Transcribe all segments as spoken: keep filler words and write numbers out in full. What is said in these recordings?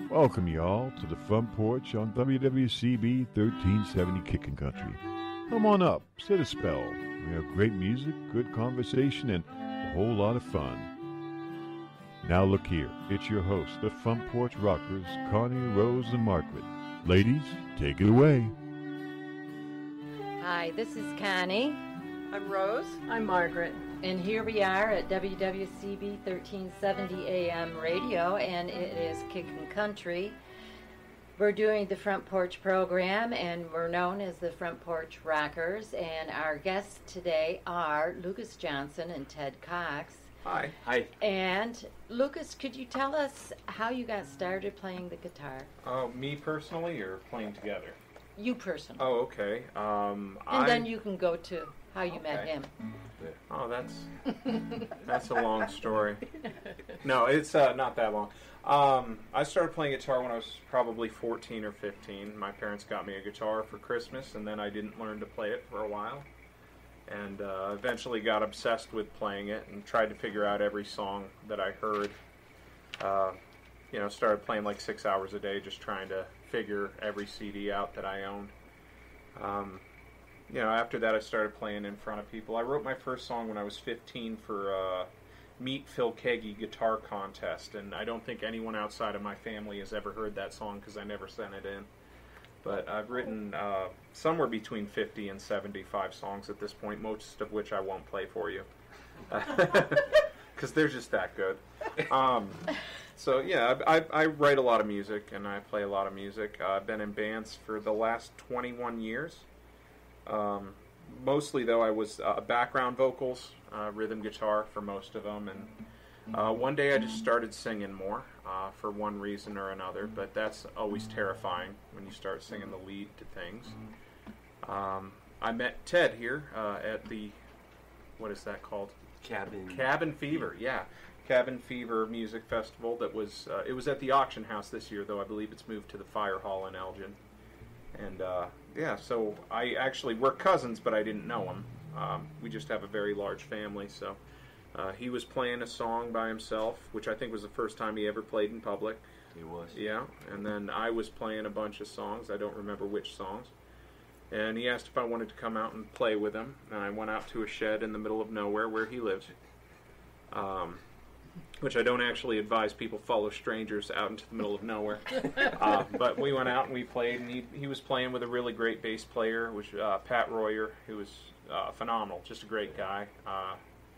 Welcome, y'all, to the Front Porch on W W C B thirteen seventy Kickin' Country. Come on up, sit a spell. We have great music, good conversation, and a whole lot of fun. Now look here, it's your hosts, the Front Porch Rockers, Connie, Rose, and Margaret. Ladies, take it away. Hi, this is Connie. I'm Rose. I'm Margaret. And here we are at W W C B thirteen seventy A M radio, and it is Kickin' Country. We're doing the Front Porch program, and we're known as the Front Porch Rockers. And our guests today are Lucas Johnson and Ted Cox. Hi. Hi. And Lucas, could you tell us how you got started playing the guitar? Uh, me personally, or playing together? You personally. Oh, okay. Um, and I... then you can go to how you okay. met him. Oh, that's that's a long story. No, it's uh, not that long. Um, I started playing guitar when I was probably fourteen or fifteen. My parents got me a guitar for Christmas, and then I didn't learn to play it for a while. And uh, eventually got obsessed with playing it and tried to figure out every song that I heard. Uh, you know, started playing like six hours a day, just trying to figure every C D out that I owned. Um, you know, after that I started playing in front of people. I wrote my first song when I was fifteen for uh, Meet Phil Keggy guitar contest, and I don't think anyone outside of my family has ever heard that song because I never sent it in. But I've written uh, somewhere between fifty and seventy-five songs at this point, most of which I won't play for you. Because they're just that good. Um, so yeah, I, I, I write a lot of music, and I play a lot of music. Uh, I've been in bands for the last twenty-one years. Um, mostly, though, I was uh, background vocals, uh, rhythm guitar for most of them, and uh, one day I just started singing more uh, for one reason or another, but that's always terrifying when you start singing the lead to things. Um, I met Ted here uh, at the, what is that called? Cabin. Cabin Fever, yeah. Cabin Fever Music Festival that was, uh, it was at the auction house this year, though I believe it's moved to the Fire Hall in Elgin. And, uh, yeah, so I actually, we're cousins, but I didn't know him. Um, we just have a very large family, so uh, he was playing a song by himself, which I think was the first time he ever played in public. He was. Yeah, and then I was playing a bunch of songs. I don't remember which songs. And he asked if I wanted to come out and play with him, and I went out to a shed in the middle of nowhere where he lives. Um... Which I don't actually advise people follow strangers out into the middle of nowhere. uh, but we went out and we played, and he, he was playing with a really great bass player, which uh, Pat Royer, who was uh, phenomenal, just a great guy. Uh,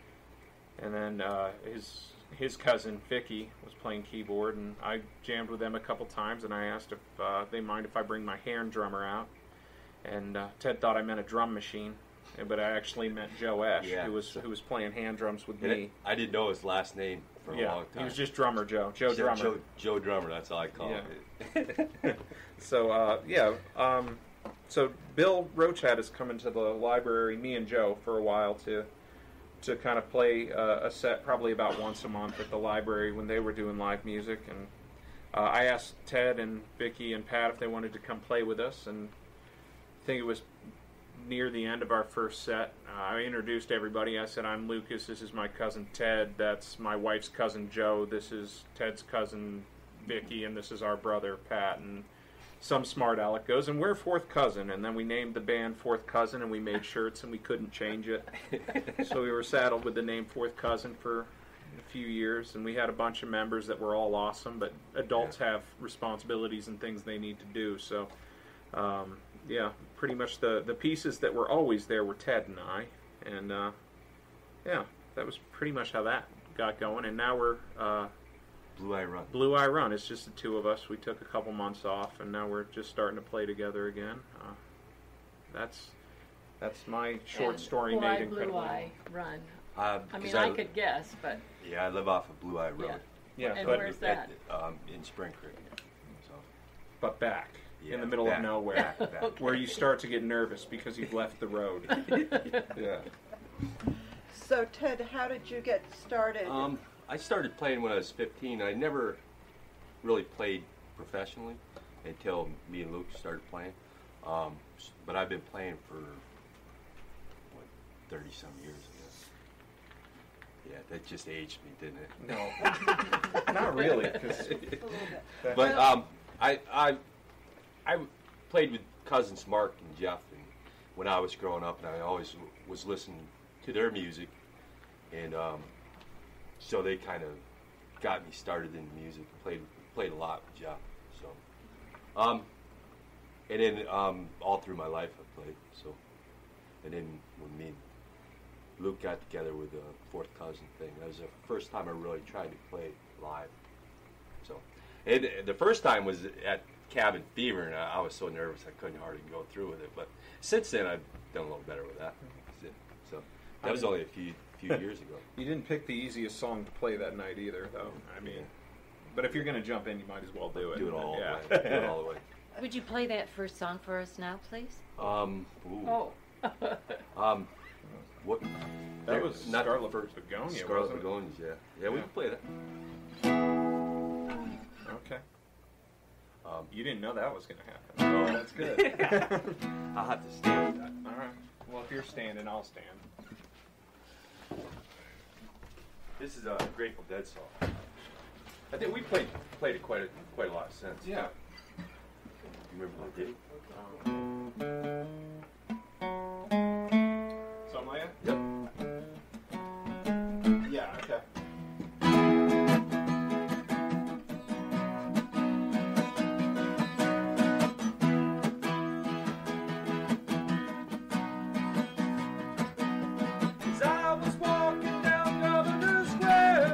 and then uh, his his cousin Vicky was playing keyboard, and I jammed with them a couple times, and I asked if uh, they mind if I bring my hand drummer out. And uh, Ted thought I meant a drum machine. But I actually meant Joe Esch, yeah. who was who was playing hand drums with and me. It, I didn't know his last name for a yeah, long time. He was just Drummer Joe, Joe, Joe Drummer. Joe, Joe Drummer, that's all I call yeah. it. so, uh, yeah. Um, so Bill Roach had us come into the library, me and Joe, for a while to to kind of play uh, a set probably about once a month at the library when they were doing live music. And uh, I asked Ted and Vicky and Pat if they wanted to come play with us, and I think it was near the end of our first set. Uh, I introduced everybody. I said, I'm Lucas, this is my cousin Ted, that's my wife's cousin Joe, this is Ted's cousin Vicky, and this is our brother Pat. And some smart aleck goes, and we're fourth cousin. And then we named the band Fourth Cousin, and we made shirts, and we couldn't change it. So we were saddled with the name Fourth Cousin for a few years, and we had a bunch of members that were all awesome, but adults yeah. have responsibilities and things they need to do. So um, yeah, pretty much the, the pieces that were always there were Ted and I, and uh, yeah, that was pretty much how that got going. And now we're uh, Blue Eye Run. Blue Eye Run. It's just the two of us. We took a couple months off, and now we're just starting to play together again. Uh, that's that's my short and story Blue made Eye, incredibly. Blue Eye Run. Uh, I mean, I, I could guess, but yeah, I live off of Blue Eye Road. Yeah, and but where's that? At, um, in Spring Creek. So. But back. Yeah, in the middle back, of nowhere, back, back. Okay. where you start to get nervous because you've left the road. yeah. So, Ted, how did you get started? Um, I started playing when I was fifteen. I never really played professionally until me and Luke started playing. Um, but I've been playing for, what, thirty-some years, I guess. Yeah, that just aged me, didn't it? No, not really. 'Cause But um, I, I I played with cousins Mark and Jeff, and when I was growing up, and I always w- was listening to their music, and um, so they kind of got me started in music. Played played a lot with Jeff. So, um, and then um, all through my life I played. So, and then when me and Luke got together with the fourth cousin thing, that was the first time I really tried to play live. So, and the first time was at Cabin Fever, and I, I was so nervous I couldn't hardly go through with it. But since then, I've done a little better with that. So that was only a few few years ago. You didn't pick the easiest song to play that night either, though. I mean, but if you're going to jump in, you might as well do it. Do it all yeah. the way. Do it all the way. Would you play that first song for us now, please? Um. Ooh. Oh. Um. What? That there- was not the Scarlet first- Begonia, Scarlet wasn't it? Begonias, yeah. Yeah, we Yeah. can play that. Okay. Um, You didn't know that was going to happen. No. That's good. I'll have to stand with that. All right. Well, if you're standing, I'll stand. This is a Grateful Dead song. I think we played played it quite a, quite a lot since. Yeah. You remember what did it? Something like that? Yep. Yeah, okay. As I was walking down Governor Square,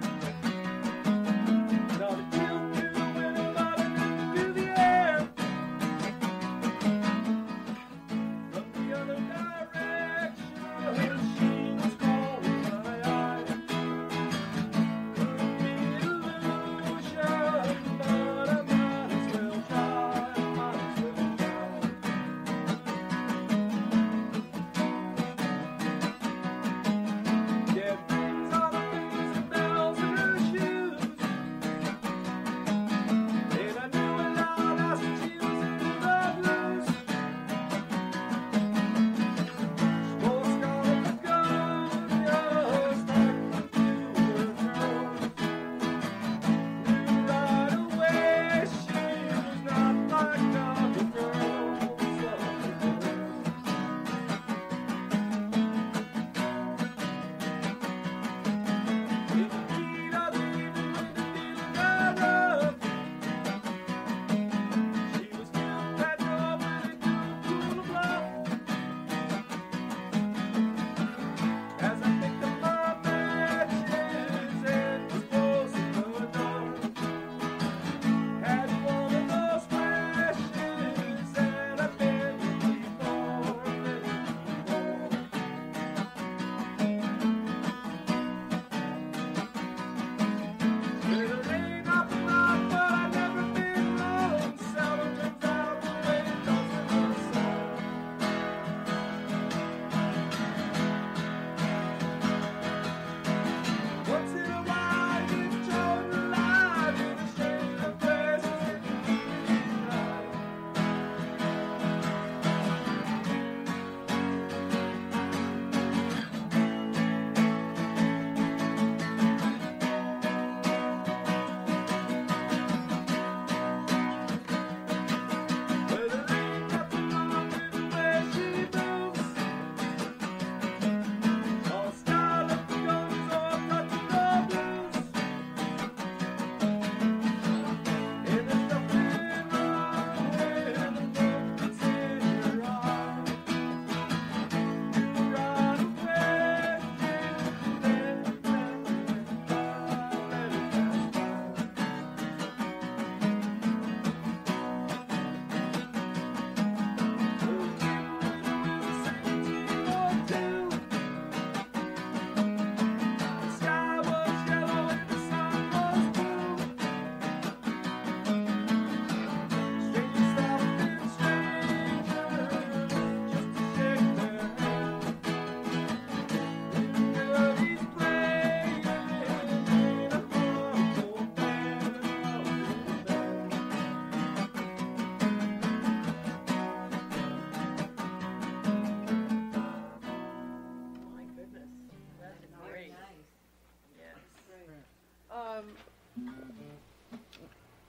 saw the children went nodding into the air. From the other direction, I heard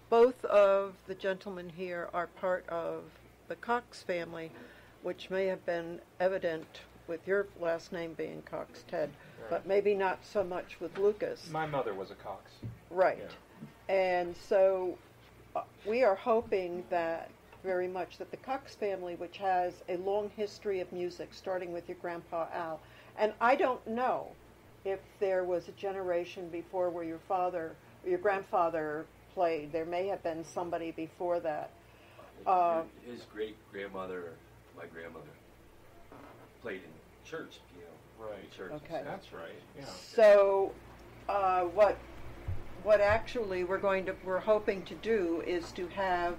both of the gentlemen here are part of the Cox family, which may have been evident with your last name being Cox, Ted, Right. but maybe not so much with Lucas. My mother was a Cox. Right. Yeah. And so uh, we are hoping that very much that the Cox family, which has a long history of music, starting with your grandpa Al, and I don't know if there was a generation before where your father, or your grandfather played. There may have been somebody before that. Uh, His great grandmother, my grandmother, played in church piano. Right. Church. Okay. That's right. Yeah. So, uh, what what actually we're going to we're hoping to do is to have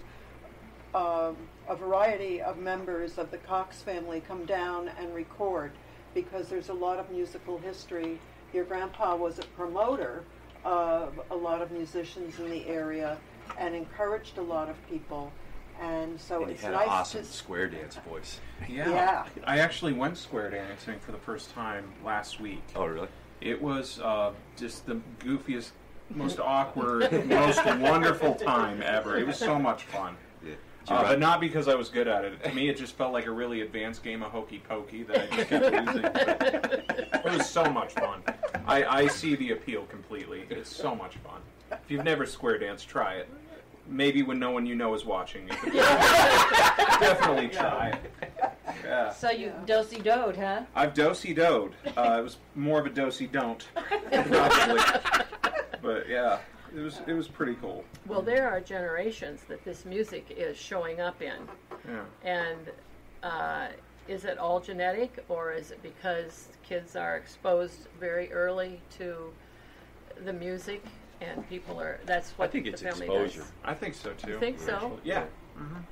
um, a variety of members of the Cox family come down and record, because there's a lot of musical history. Your grandpa was a promoter of a lot of musicians in the area and encouraged a lot of people. And so And he it's had nice an awesome to square dance voice. Yeah. Yeah. I actually went square dancing for the first time last week. Oh, really? It was uh, just the goofiest, most awkward, most wonderful time ever. It was so much fun. Yeah. Uh, but not because I was good at it. To me, it just felt like a really advanced game of hokey pokey that I just kept losing. But it was so much fun. I, I see the appeal completely. It's so much fun. If you've never square danced, try it. Maybe when no one you know is watching. You could definitely try it. Yeah. So you do-si-doed, huh? I've do-si-doed. Uh, it was more of a do-si-don't, probably. But yeah, it was it was pretty cool. Well, there are generations that this music is showing up in. Yeah. And uh, is it all genetic, or is it because kids are exposed very early to the music and people are, that's what I think the it's family exposure. does? I think so too. You think so? Actually. Yeah. Mm-hmm.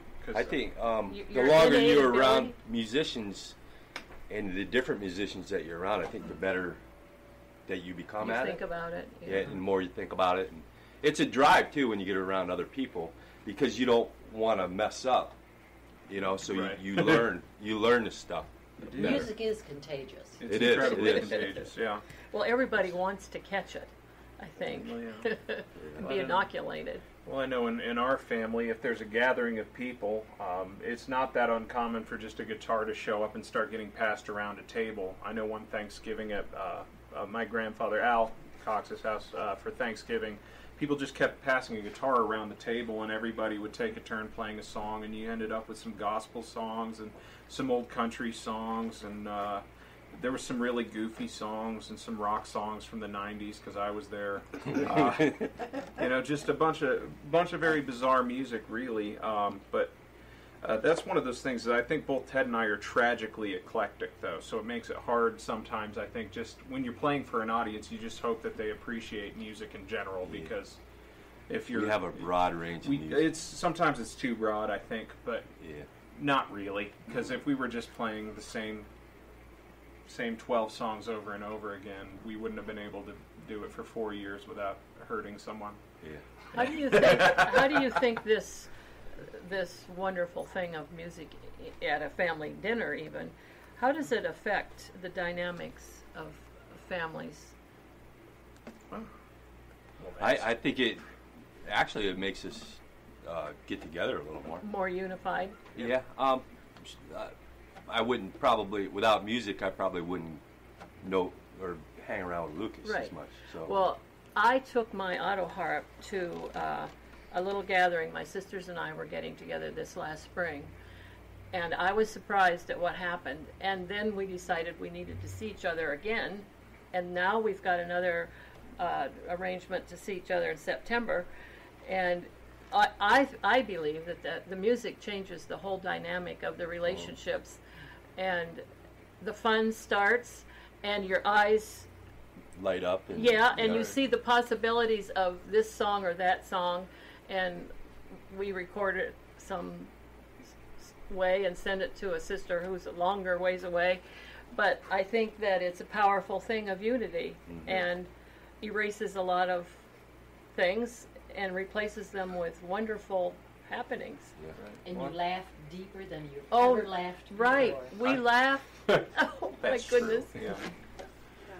I think um, You- the your longer innate you're ability? around musicians and the different musicians that you're around, I think the better that you become You at think it. about it. Yeah, and the more you think about it. And it's a drive, too, when you get around other people, because you don't want to mess up, you know, so Right. you, you learn you learn this stuff. do. better. Music is contagious. It's It is, incredibly it is. contagious. Yeah. Well, everybody wants to catch it, I think, Well, yeah. and be inoculated. Well, I know in, in our family, if there's a gathering of people, um, it's not that uncommon for just a guitar to show up and start getting passed around a table. I know one Thanksgiving at uh, uh, my grandfather Al Cox's house uh, for Thanksgiving, people just kept passing a guitar around the table, and everybody would take a turn playing a song, and you ended up with some gospel songs and some old country songs, and uh, there were some really goofy songs and some rock songs from the nineties because I was there. Uh, you know, just a bunch of bunch of very bizarre music, really. Um, but uh, that's one of those things that I think both Ted and I are tragically eclectic, though. So it makes it hard sometimes. I think just when you're playing for an audience, you just hope that they appreciate music in general, Yeah. because if you're We have a broad range of we, music. it's sometimes it's too broad, I think, but Yeah. not really, because if we were just playing the same same twelve songs over and over again, we wouldn't have been able to do it for four years without hurting someone. Yeah. How do you think? How do you think this this wonderful thing of music at a family dinner, even, how does it affect the dynamics of families? Well, I, I think it actually it makes us uh, get together a little more. More unified? Yeah. Um, uh, I wouldn't probably without music. I probably wouldn't know or hang around with Lucas Right. as much. So Well, I took my auto harp to uh, a little gathering. My sisters and I were getting together this last spring, and I was surprised at what happened. And then we decided we needed to see each other again, and now we've got another uh, arrangement to see each other in September. And I, I, I believe that the, the music changes the whole dynamic of the relationships, and the fun starts, and your eyes light up. And, yeah, and you know, see the possibilities of this song or that song, and we record it some s- way and send it to a sister who's a longer ways away. But I think that it's a powerful thing of unity, Mhm. and erases a lot of things and replaces them with wonderful happenings. Yeah. And Well, you laugh deeper than you've Oh, ever laughed before. Right, we I- laugh. Oh my That's true. goodness. Yeah.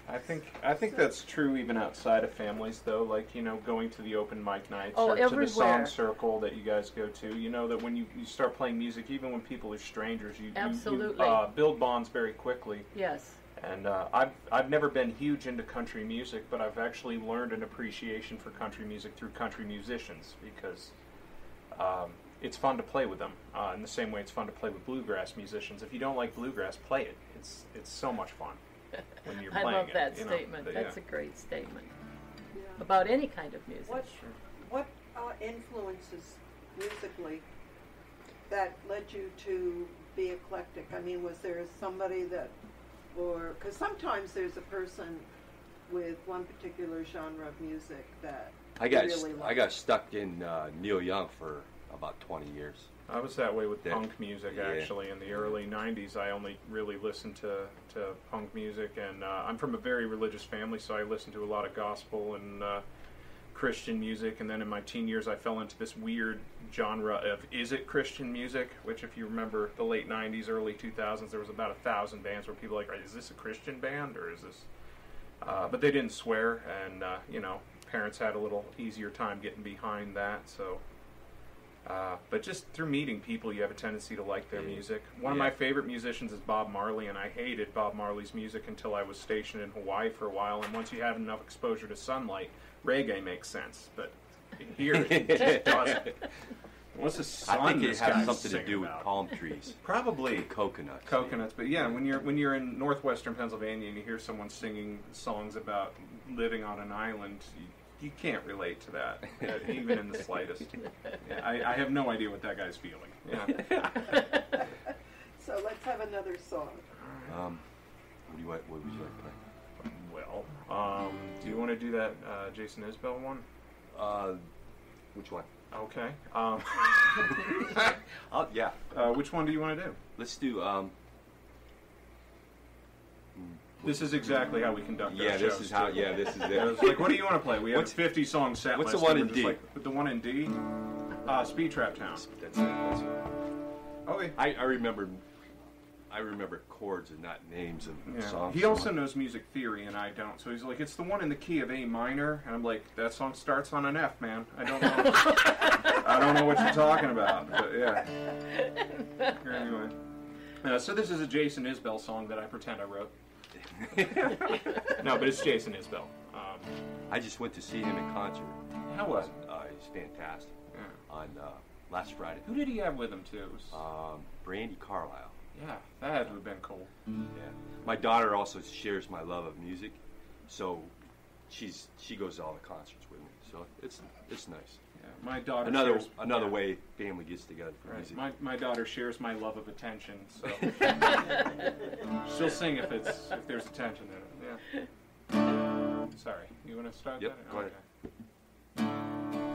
I think I think that's true even outside of families, though. Like, you know, going to the open mic nights Oh, or to the everywhere. song circle that you guys go to. You know that when you, you start playing music, even when people are strangers, you, you, you Absolutely. uh, build bonds very quickly. Yes. And uh, I've I've never been huge into country music, but I've actually learned an appreciation for country music through country musicians because um, it's fun to play with them. Uh, in the same way, it's fun to play with bluegrass musicians. If you don't like bluegrass, play it. It's it's so much fun when you're I playing love that it, you know. statement. But, That's yeah. a great statement Yeah. about any kind of music. What what uh, influences musically that led you to be eclectic? I mean, was there somebody that, or because sometimes there's a person with one particular genre of music that I got really st- likes. I got stuck in uh, Neil Young for about twenty years. I was that way with Yeah. punk music, Yeah. actually. In the early nineties, I only really listened to, to punk music, and uh, I'm from a very religious family, so I listened to a lot of gospel and uh, Christian music, and then in my teen years, I fell into this weird genre of is it Christian music, which if you remember the late nineties, early two thousands, there was about a thousand bands where people were like, is this a Christian band, or is this... Uh, but they didn't swear, and, uh, you know, parents had a little easier time getting behind that, so... Uh, but just through meeting people, you have a tendency to like their Yeah. music. One of Yeah. my favorite musicians is Bob Marley, and I hated Bob Marley's music until I was stationed in Hawaii for a while. And once you have enough exposure to sunlight, reggae makes sense. But here, it just doesn't. What's the sun I think it this has guy's something to singing do with about? palm trees, Probably and coconuts. coconuts. But yeah, when you're when you're in northwestern Pennsylvania and you hear someone singing songs about living on an island, you, you can't relate to that, uh, even in the slightest. Yeah, I, I have no idea what that guy's feeling. Yeah. So let's have another song. Um, what do you want? What would you like to play? Well, um, do you want to do that uh, Jason Isbell one? Uh, which one? Okay. Um, Oh yeah. uh, which one do you want to do? Let's do. Um, This is exactly how we conduct our yeah, this shows, is how. too. Yeah, this is It was it. like, what do you want to play? We have What's- a fifty song set what's list. the one and in we're just D? Like, the one in D? Uh, Speed Trap Town. That's it. That's it. Okay. I, I remember. I remember chords and not names of Yeah. songs. He also knows music theory, and I don't. So he's like, it's the one in the key of A minor, and I'm like, that song starts on an F, man. I don't know. I don't know what you're talking about, but yeah. Anyway, uh, so this is a Jason Isbell song that I pretend I wrote. No, but it's Jason Isbell. Um, I just went to see him in concert. how was it? Uh, he's fantastic. Yeah. On uh, last Friday. Who did he have with him too? It was, Um, Brandy Carlisle. yeah, that had to have been cool. Yeah. My daughter also shares my love of music, so she's she goes to all the concerts with me. So it's it's nice. Yeah, my daughter. Another shares, another yeah. way family gets together for Right. music. My my daughter shares my love of attention, so she'll sing if it's if there's attention in it. Yeah. Sorry, you want to start Yep, that? go ahead. Okay.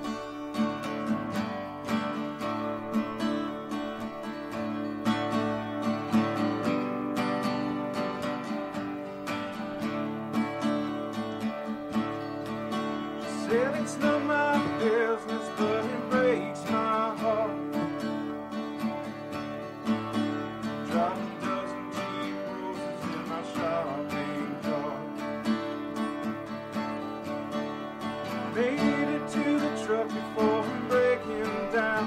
Said it's not my business, but it breaks my heart. Drop a dozen cheap roses in my shopping cart. Made it to the truck before breaking down.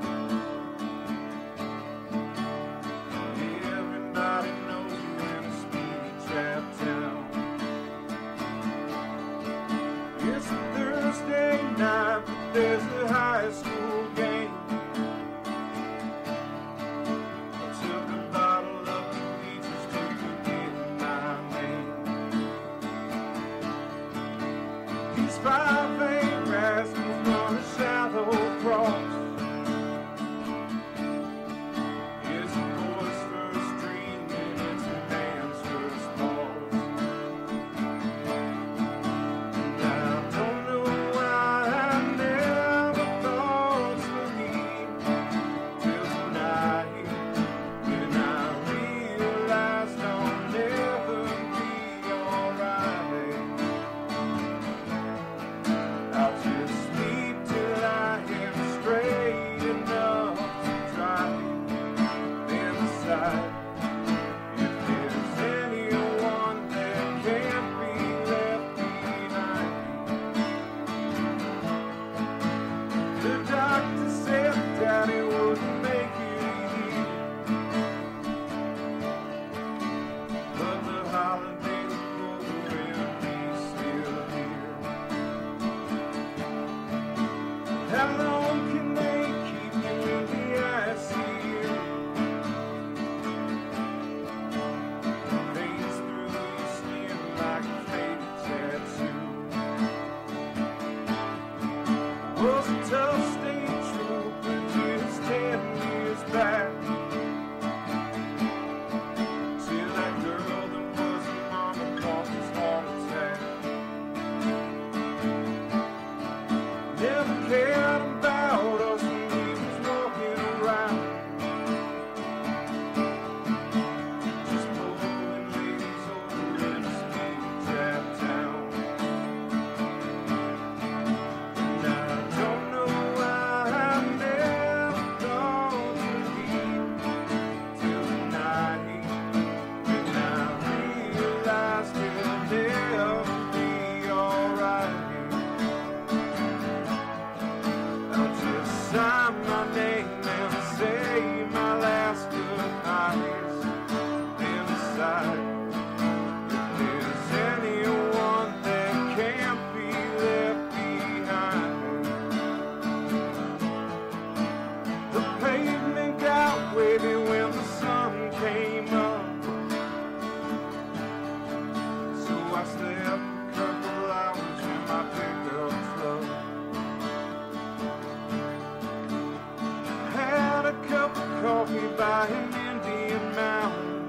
Everybody knows you're in a speed trap town. It's a Thursday night, but there's a high school game. I took a bottle of bleachers to forget my name. These five ain't rascals run a shallow cross. It's a boy's first dream and it's a man's first loss. I don't know why I never thought the doctor said Daddy wouldn't make it here. But the holidays are over and he's still here. How long can they keep you in the ice here? Veins through your skin like a faded tattoo. Was a tough state trooper just ten years back. Till that girl that was a mama caught his heart attack. Never cared about us when he was walking around. Just pulling ladies over in a speed trap town. And I don't know why I never thought to leave till the night when I realized he'll never be alright. I'll just sign my name and say my last goodbyes. And decide if there's anyone that can't be left behind. The pavement got wavy when the sun came up, so I slept a couple hours in my pickup truck. Had a cup of coffee by an Indian mountain,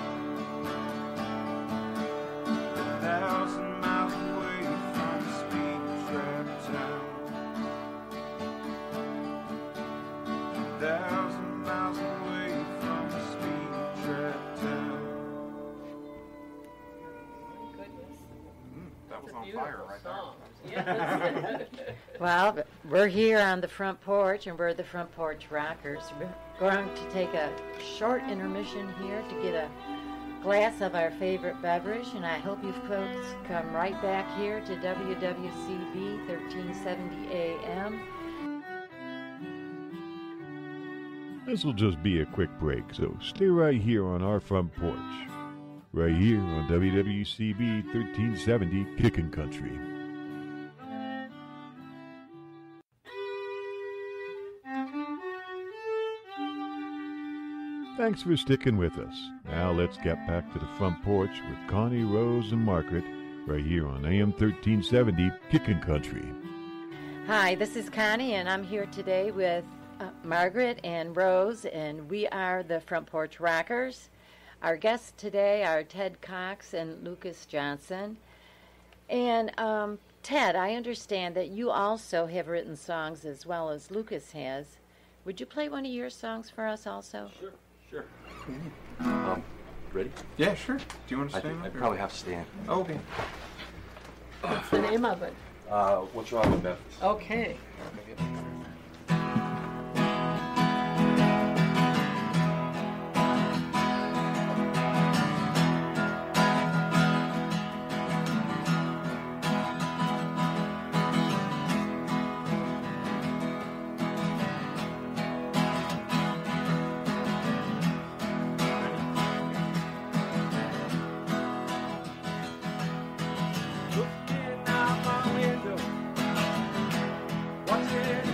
a thousand miles away from the speed trap town. A thousand miles away from the speed trap town. Goodness. That was It's a on beautiful fire right song. there. Yes. Well, we're here on the front porch, and we're the Front Porch Rockers. We're going to take a short intermission here to get a glass of our favorite beverage, and I hope you folks come right back here to W W C B thirteen seventy A M. This will just be a quick break, so stay right here on our front porch. Right here on W W C B thirteen seventy Kickin' Country. Thanks for sticking with us. Now let's get back to the front porch with Connie, Rose, and Margaret right here on A M thirteen seventy Kickin' Country. Hi, this is Connie, and I'm here today with uh, Margaret and Rose, and we are the Front Porch Rockers. Our guests today are Ted Cox and Lucas Johnson. And um, Ted, I understand that you also have written songs as well as Lucas has. Would you play one of your songs for us also? Sure, sure. Um, ready? Yeah, sure. Do you want to I stand think I up? or- probably have to stand. Oh, okay. What's the name of it? Uh, what's wrong with Memphis? Okay. Looking out my window, watching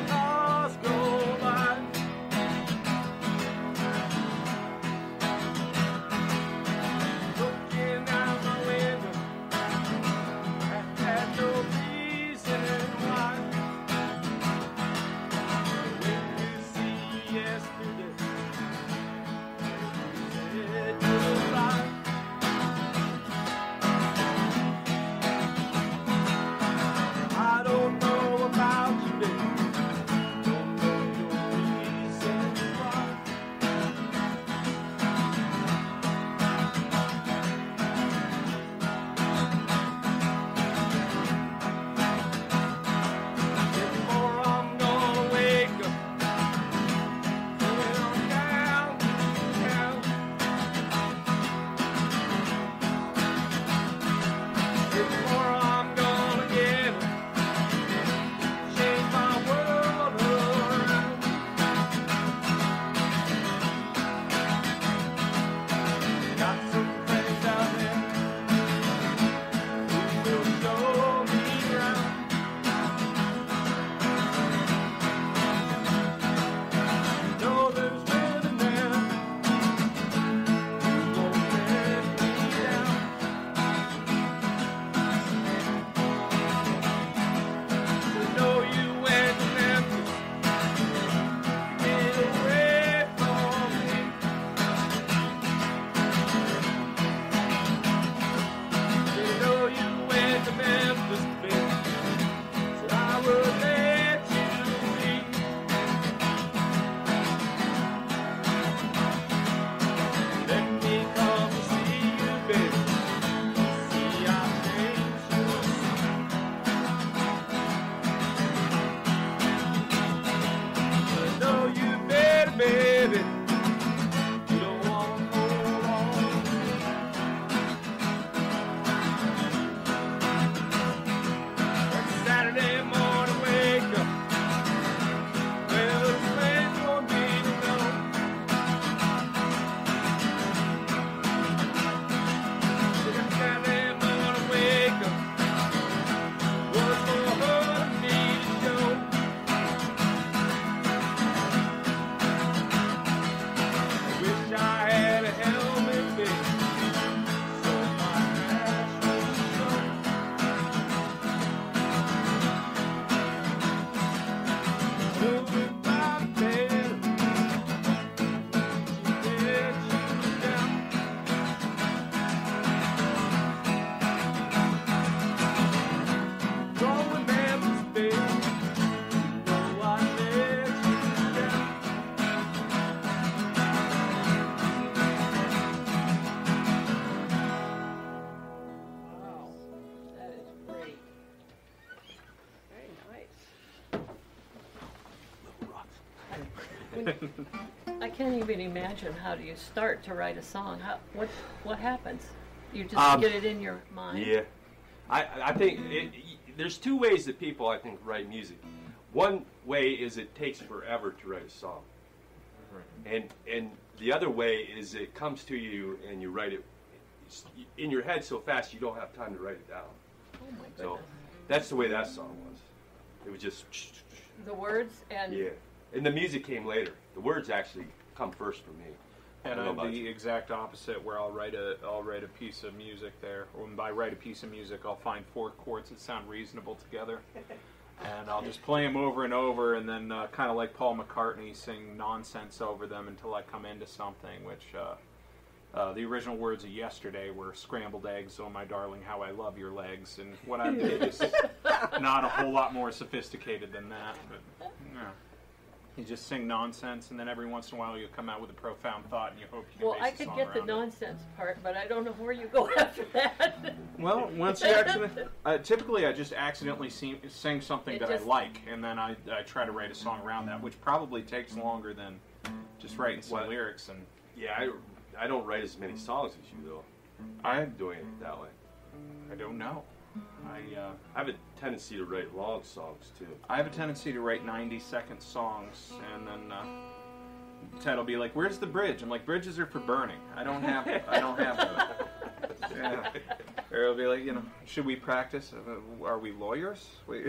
When, I can't even imagine how do you start to write a song. How, what what happens? You just Um, get it in your mind. Yeah, I I think it, there's two ways that people I think write music. One way is it takes forever to write a song, and and the other way is it comes to you and you write it in your head so fast you don't have time to write it down. Oh my goodness. So that's the way that song was. It was just The words and yeah, and the music came later. The words actually come first for me. I And don't know I'm about the you. exact opposite, where I'll write a I'll write a piece of music there. Or when I write a piece of music, I'll find four chords that sound reasonable together, and I'll just play them over and over, and then uh, kind of like Paul McCartney, sing nonsense over them until I come into something. Which uh, uh, the original words of Yesterday were "scrambled eggs, oh my darling, how I love your legs," and what I did is not a whole lot more sophisticated than that. But yeah. You just sing nonsense, and then every once in a while you come out with a profound thought, and you hope you can well, base I a could song get the around it. nonsense part, but I don't know where you go after that. Well, once you actually, uh, typically I just accidentally sing, sing something It that just- I like, and then I, I try to write a song around that, which probably takes longer than just writing some What? lyrics. And Yeah, I, I don't write as many songs as you though. I'm doing it that way. I don't know. I uh, I have a tendency to write long songs too. I have a tendency to write ninety second songs, and then uh, Ted will be like, "Where's the bridge?" I'm like, "Bridges are for burning. I don't have. I don't have them." Yeah. Or it'll be like, you know, "Should we practice? Uh, Are we lawyers?" We...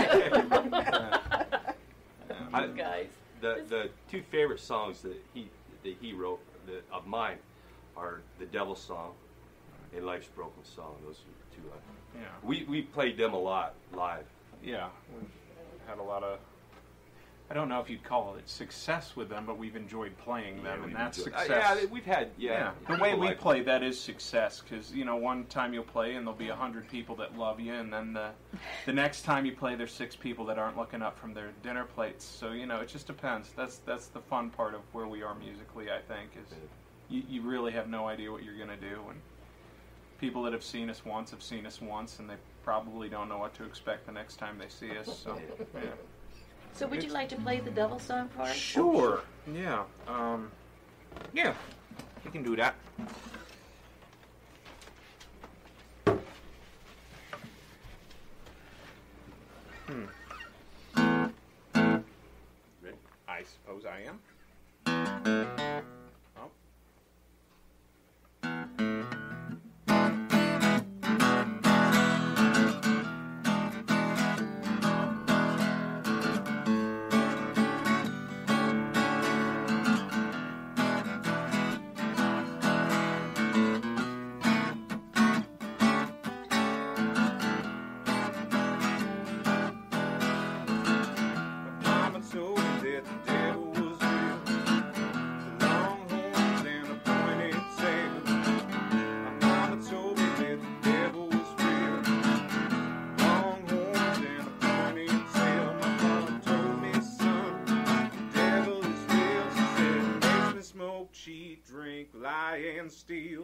Yeah. I- You guys. The the two favorite songs that he that he wrote that, of mine are the Devil Song and Life's Broken Song. Those are the two. I, Yeah. we we played them a lot live. Yeah, we've had a lot of, I don't know if you'd call it success with them, but we've enjoyed playing them, Yeah, and we've that's enjoyed- uh, success. yeah, we've had yeah. Yeah, the people way we like- play, that is success, because, you know, one time you'll play and there'll be a hundred people that love you, and then the, the next time you play, there's six people that aren't looking up from their dinner plates. So, you know, it just depends. That's that's the fun part of where we are musically, I think, is you, you really have no idea what you're going to do, and people that have seen us once have seen us once, and they probably don't know what to expect the next time they see us. So, yeah. So would you like to play the Devil Song for us? Sure. Yeah. Um, yeah. You can do that. Hmm. Ready? I suppose I am. Oh. Mama told me that the devil was real. The long horns and a pointed tail. My mama told me that the devil was real. Long horns and a pointed tail. My mama told me, son, the devil is real. She said, it makes me smoke, cheat, drink, lie, and steal.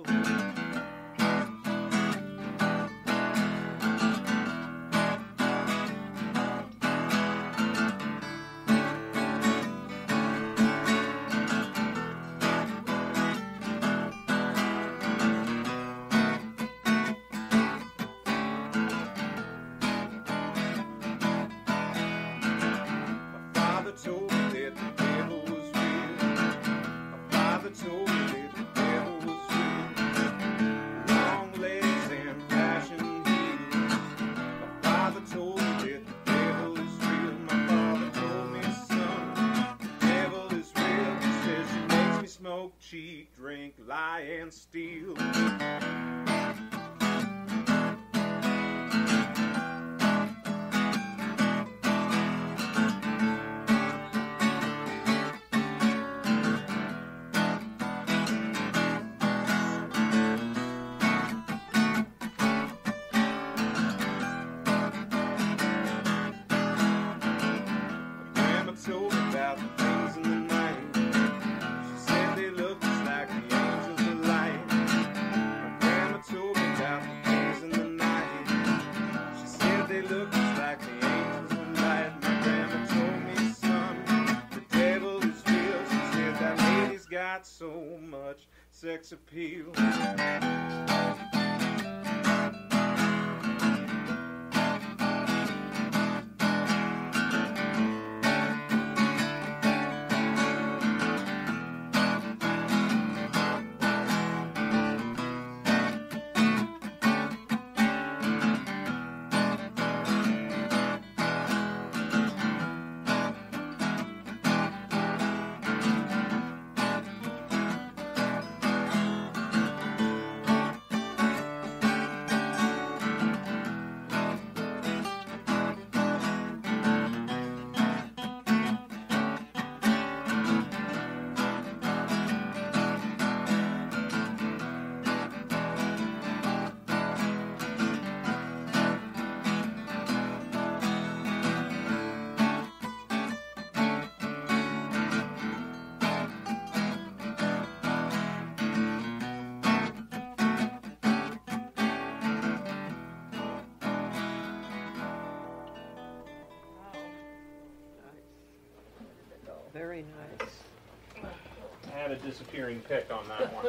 My father told me that the devil was real. My father told me that the devil was real. Long legs and passion heels. My father told me that the devil is real. My father told me, son, the devil is real. He says she makes me smoke, cheat, drink, lie, and steal. Grandma told me about the things in the night. She said they looked just like the angels of light. My grandma told me about the things in the night. She said they looked just like the angels of light. My grandma told me, son, the devil not so much sex appeal. Very nice. I had a disappearing pick on that one.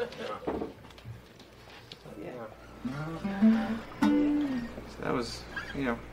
Yeah. Yeah. So that was, you know.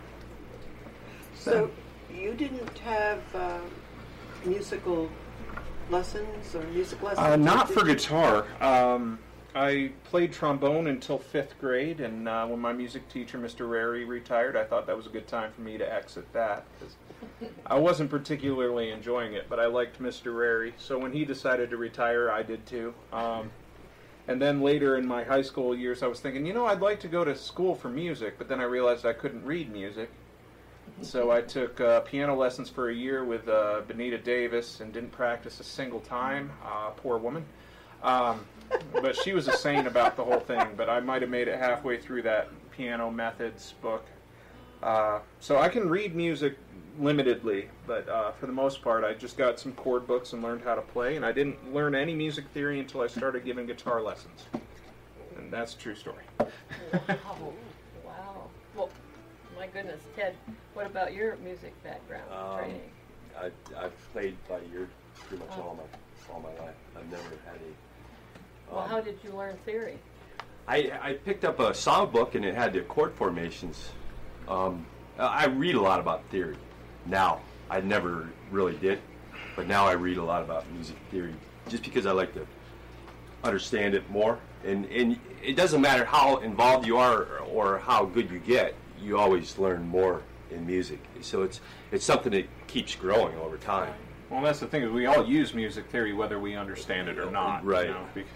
So you didn't have uh, musical lessons or music lessons? Uh, not did for you? guitar. Um, I played trombone until fifth grade, and uh, when my music teacher, Mister Rary, retired, I thought that was a good time for me to exit that. 'Cause I wasn't particularly enjoying it, but I liked Mister Rary, so when he decided to retire, I did too. Um, and then later in my high school years, I was thinking, you know, I'd like to go to school for music, but then I realized I couldn't read music. So I took uh, piano lessons for a year with uh, Benita Davis and didn't practice a single time. Uh, poor woman. Um, but she was a saint about the whole thing, but I might have made it halfway through that Piano Methods book. Uh, so I can read music limitedly, but uh, for the most part, I just got some chord books and learned how to play, and I didn't learn any music theory until I started giving guitar lessons. And that's a true story. Wow. Wow. Well, my goodness, Ted, what about your music background Um, training? I, I've played by ear pretty much all my all my life. I've never had a. Well, um, how did you learn theory? I, I picked up a songbook and it had the chord formations. Um, I read a lot about theory now. I never really did, but now I read a lot about music theory just because I like to understand it more. And, and it doesn't matter how involved you are or, or how good you get, you always learn more in music. So it's it's something that keeps growing over time. Well, that's the thing, is we all use music theory whether we understand it or not. Right. You know, because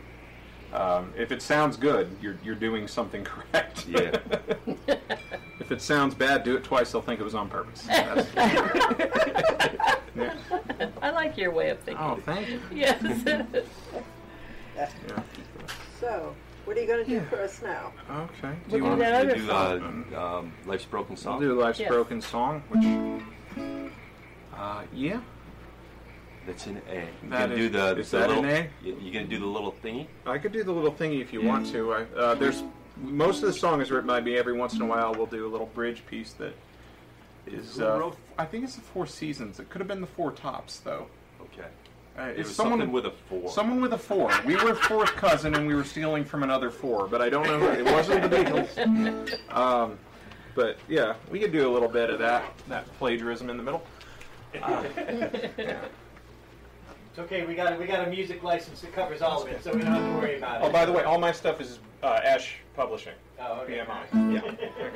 um, if it sounds good, you're you're doing something correct. Yeah. If it sounds bad, do it twice, they'll think it was on purpose. That's- Yeah. I like your way of thinking. Oh, thank you. Yes. Yeah. So, what are you going to do Yeah. for us now? Okay. Do We'll you do want that to other do song. uh, um, Life's Broken I'll Song? do Life's Yes. Broken Song, which, uh, yeah. That's an A. You That gonna is- do the, is the that little, an A? You, you gonna do the little thingy? I could do the little thingy if you want to. I, uh, there's most of the song is written by me. Every once in a while, we'll do a little bridge piece that is. Who Uh, wrote- I think it's the Four Seasons. It could have been the Four Tops, though. Okay. Uh, It it's was someone something with a four. Someone with a four. We were fourth cousin, and we were stealing from another four. But I don't know. Who, it wasn't the Beatles. Um, but yeah, we could do a little bit of that. That plagiarism in the middle. Uh, yeah. It's okay. We got we got a music license that covers all of it, so we don't have to worry about it. Oh, by the way, all my stuff is uh, Ash Publishing. Oh, okay. B M I.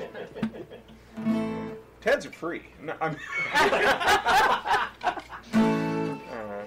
Yeah. Ted's are free. No, I'm Alright.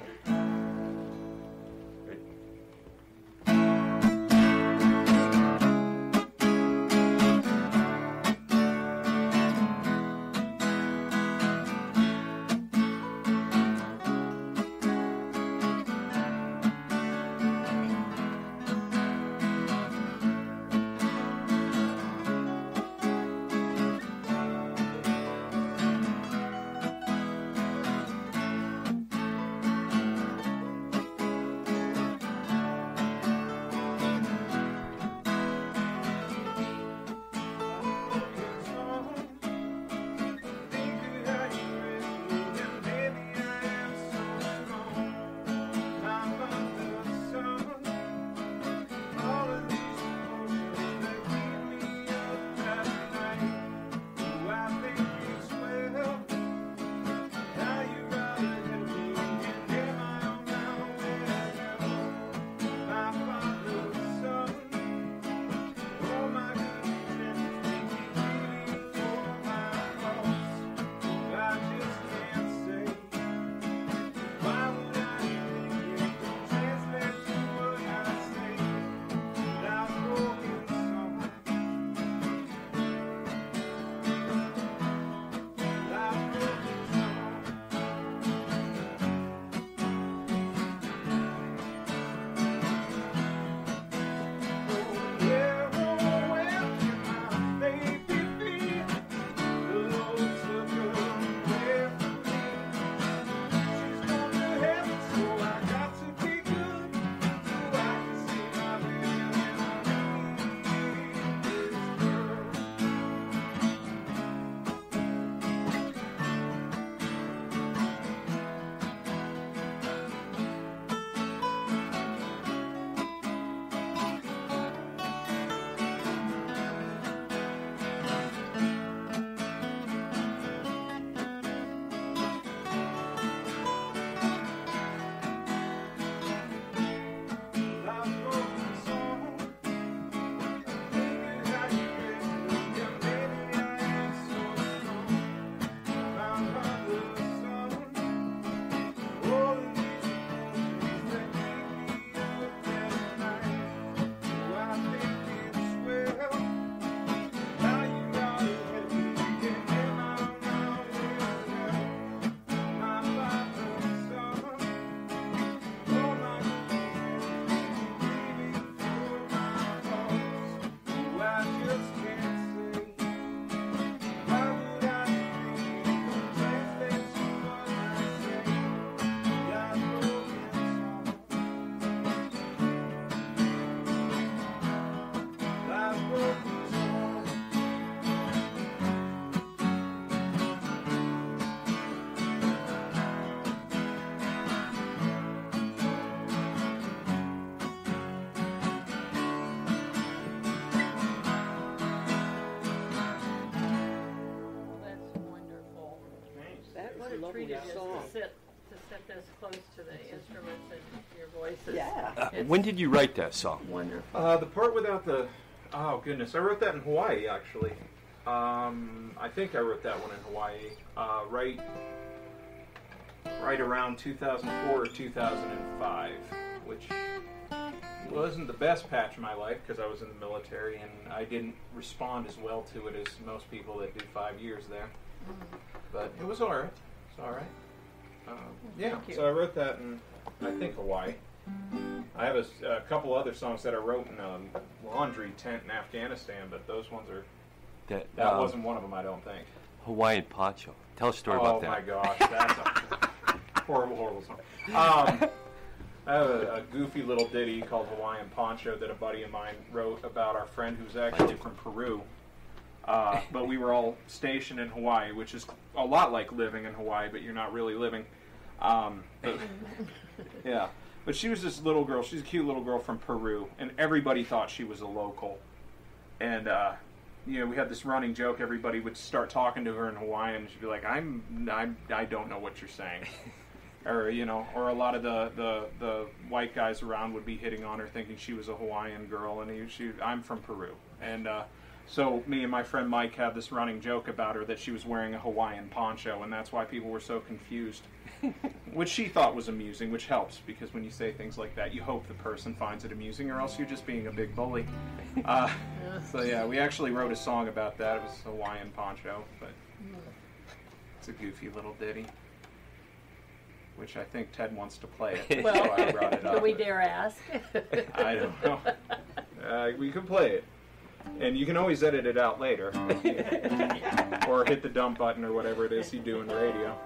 a lovely treat it is song. to sit to sit this close to the instruments and your voices. Yeah. Uh, It's when did you write that song? wonderful. Uh, the part without the... Oh, goodness. I wrote that in Hawaii, actually. Um, I think I wrote that one in Hawaii. Uh, right, right around two thousand four or two thousand five, which wasn't the best patch of my life because I was in the military and I didn't respond as well to it as most people that do five years there. But it was all right. It's all right. Um, yeah, Thank you. so I wrote that in, I think, Hawaii. I have a, s- a couple other songs that I wrote in a laundry tent in Afghanistan, but those ones are, That, that um, wasn't one of them, I don't think. Hawaiian Poncho. Tell a story oh about that. my gosh, that's a horrible, horrible song. Um, I have a, a goofy little ditty called Hawaiian Poncho that a buddy of mine wrote about our friend who's actually from Peru. Uh, but we were all stationed in Hawaii, which is a lot like living in Hawaii, but you're not really living. Um, but, yeah. But she was this little girl. She's a cute little girl from Peru, and everybody thought she was a local. And, uh, you know, we had this running joke. Everybody would start talking to her in Hawaiian, and she'd be like, I'm, I'm, I don't know what you're saying. Or, you know, or a lot of the, the, the white guys around would be hitting on her thinking she was a Hawaiian girl, and he, she, I'm from Peru. And, uh, so me and my friend Mike had this running joke about her that she was wearing a Hawaiian poncho, and that's why people were so confused. Which she thought was amusing, which helps, because when you say things like that, you hope the person finds it amusing, or else you're just being a big bully. Uh, so yeah, we actually wrote a song about that. It was a Hawaiian poncho, but it's a goofy little ditty, which I think Ted wants to play it. Well, so I brought it up. do we dare ask? I don't know. Uh, we could play it. And you can always edit it out later. Or hit the dump button or whatever it is you do in radio.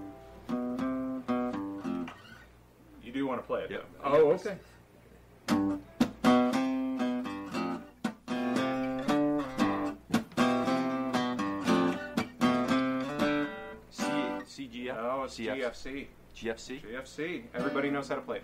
You do want to play it, Yep. though? Oh, okay. C- CGF? Oh, it's C F- G F C. G F C? G F C. Everybody knows how to play it.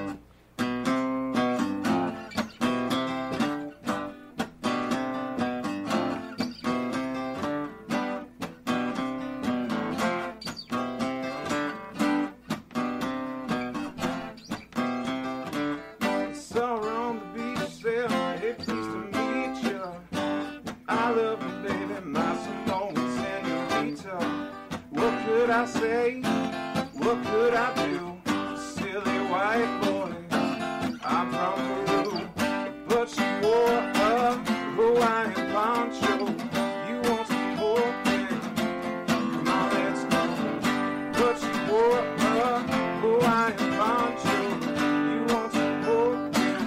Saw her on the beach, said, hey, pleased to meet you. I love you, baby, my Simone senorita. What could I say? What could I do? Silly white boy, I'm from Peru. But she wore a Hawaiian poncho. You want some more? Come on, let's go. But she wore a Hawaiian poncho. You want some more?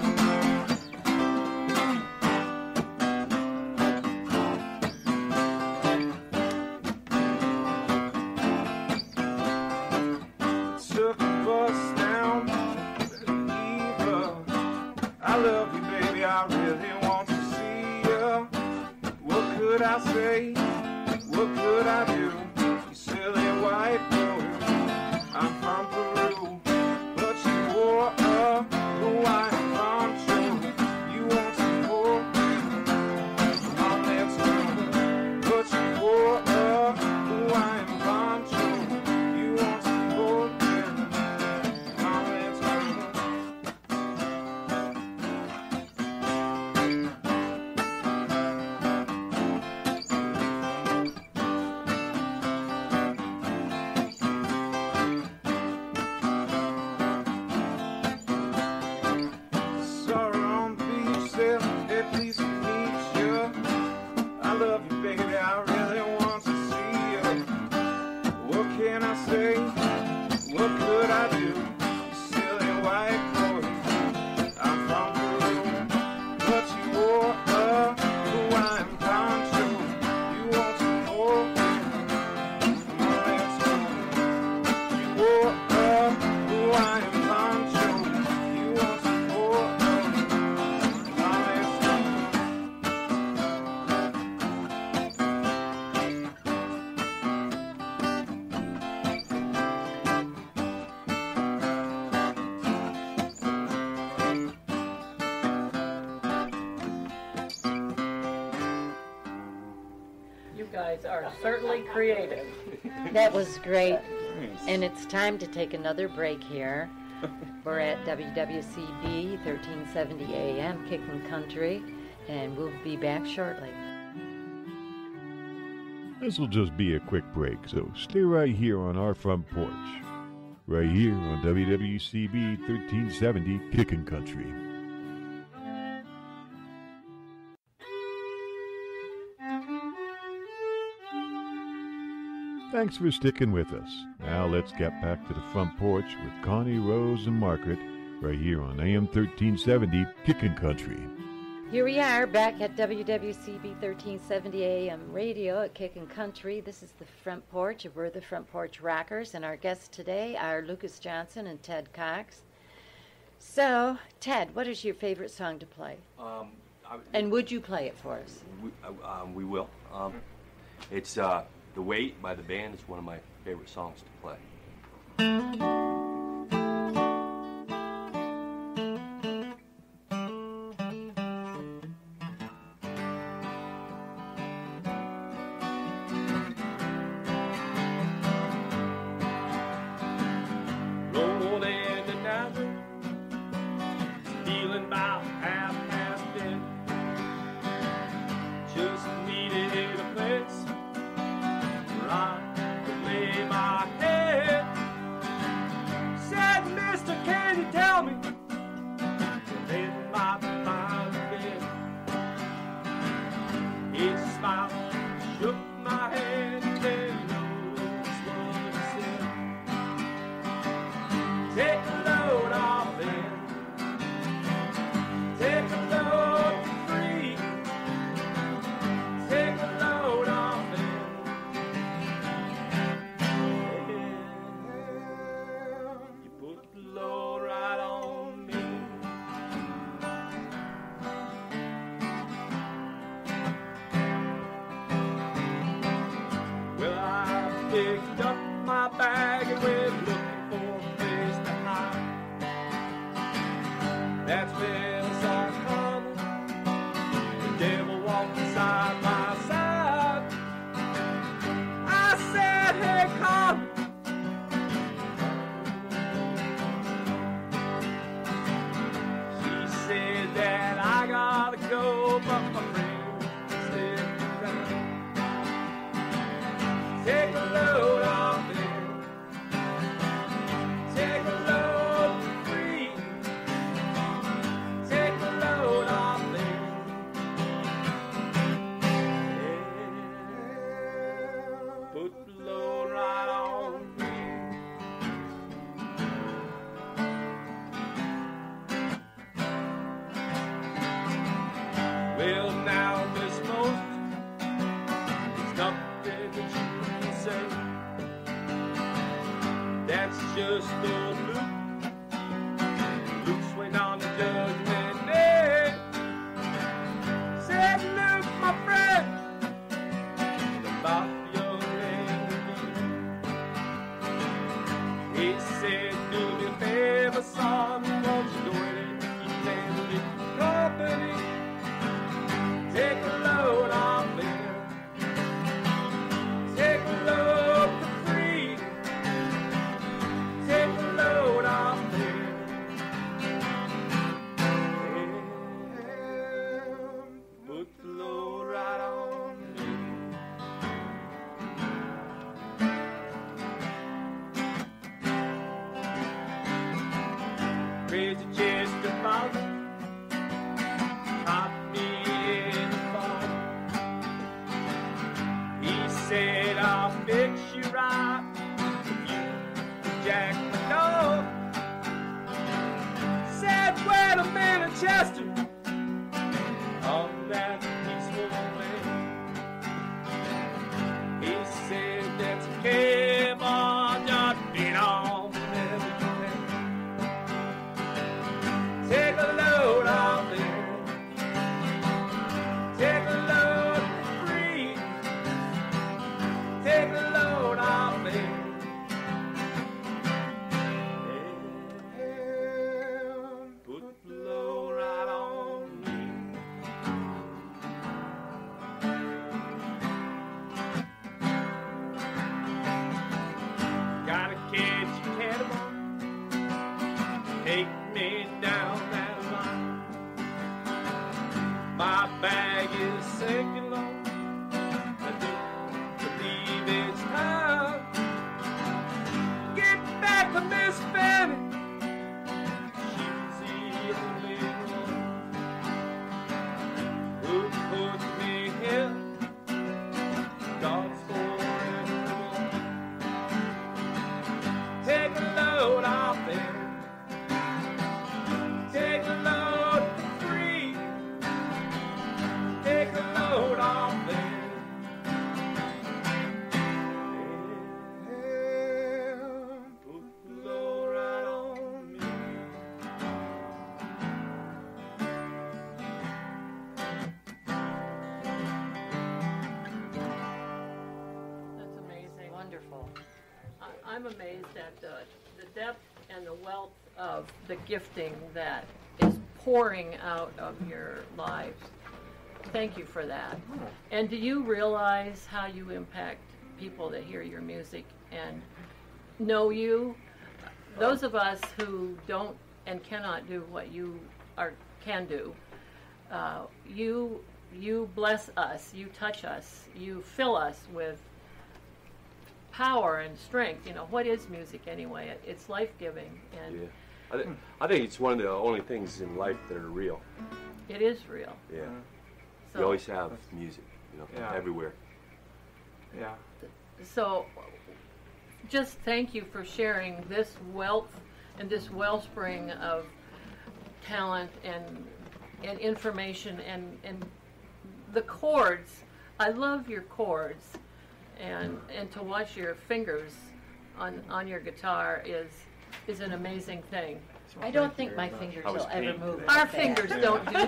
Took a bus down to Eva. I love you, baby, I really want to see ya. What could I say? What could I do? You silly white boy, I'm from Peru. But you wore a Hawaiian poncho. You want some more? Come on, let's go. But you wore a Hawaiian poncho. You want some more? Come on, let's go. Saw her on the beach, said, hey, pleased to meet you. I love you, baby, I really want to see you. What can I say? What could I do? You silly white boy, I'm from Peru. But you wore a Hawaiian poncho. You want some more? Come on, let's go. You wore a Hawaiian poncho. You want some more? Come on, let's go. You guys are certainly creative. That was great. Thanks. And it's time to take another break here. We're at W W C B thirteen seventy A M Kickin' Country, and we'll be back shortly. This will just be a quick break, so stay right here on our front porch. Right here on W W C B thirteen seventy Kickin' Country. Thanks for sticking with us. Now let's get back to the front porch with Connie, Rose, and Margaret right here on A M thirteen seventy Kickin' Country. Here we are back at W W C B thirteen seventy A M radio at Kickin' Country. This is the Front Porch. We're the Front Porch Rockers, and our guests today are Lucas Johnson and Ted Cox. So, Ted, what is your favorite song to play? Um, I, And would you play it for us? we, uh, um, we will. Um, it's uh, The Wait by the band is one of my favorite songs to play. Rolled in the desert, feeling about half past dead. Just needed a place where I could lay my head. Said, mister, can you tell me where they might find a bed? He smiled, shook my hand, and then knows what he said. Take a load off them. Take a load for free. Take a load off them. You put the load right on me. Well, I picked up my bag and went looking for a place to hide. That's when I saw Carmen. The devil walked beside my side. I said, hey, Carmen. She said that I gotta go, but my friend said, take a load off them. Take a load for free. Take a load off them. Yeah. Put the load right on me. Well, now, Miss Most, there's nothing that you can say. That's just old Luke. Luke's waiting on the judgment day. Said Luke, my friend, about your lady. He said, do me a favor, son, won't you go ahead and keep family company? Take a load off them. Take a load for free. Take a load off them. Put the load right on me. Crazy Chester Bowser caught me in the fall. He said, I'll fix you right if you jack my dog. Said, wait a minute, Chester, on that peaceful way. He said, that's okay, boy, just beat on with everything. Take a load off there. Take a load for free. Take a load off there. Yeah. Put the load right on take me down that line. My bag is sinking low. I do believe it's time. Get back to Miss Fanny. She's the only one who put me here. God's forever. Take a load off there. Take a load for free. Take a load off there. Yeah, put the load right on me. That's amazing. Wonderful. I- I'm amazed at the, the depth and the wealth of the gifting that is pouring out of your lives. Thank you for that. And do you realize how you impact people that hear your music and know you? Those of us who don't and cannot do what you are can do, uh, you you bless us, you touch us, you fill us with power and strength. You know, what is music anyway? It, it's life-giving, and Yeah. I, th- I think it's one of the only things in life that are real. it is real. Yeah. So, You always have music, you know, Yeah. everywhere. Yeah. so just thank you for sharing this wealth and this wellspring of talent and and information and, and the chords. I love your chords, and and to watch your fingers on on your guitar is is an amazing thing. I don't think my fingers I was will ever pained move. today. like Our that. fingers don't do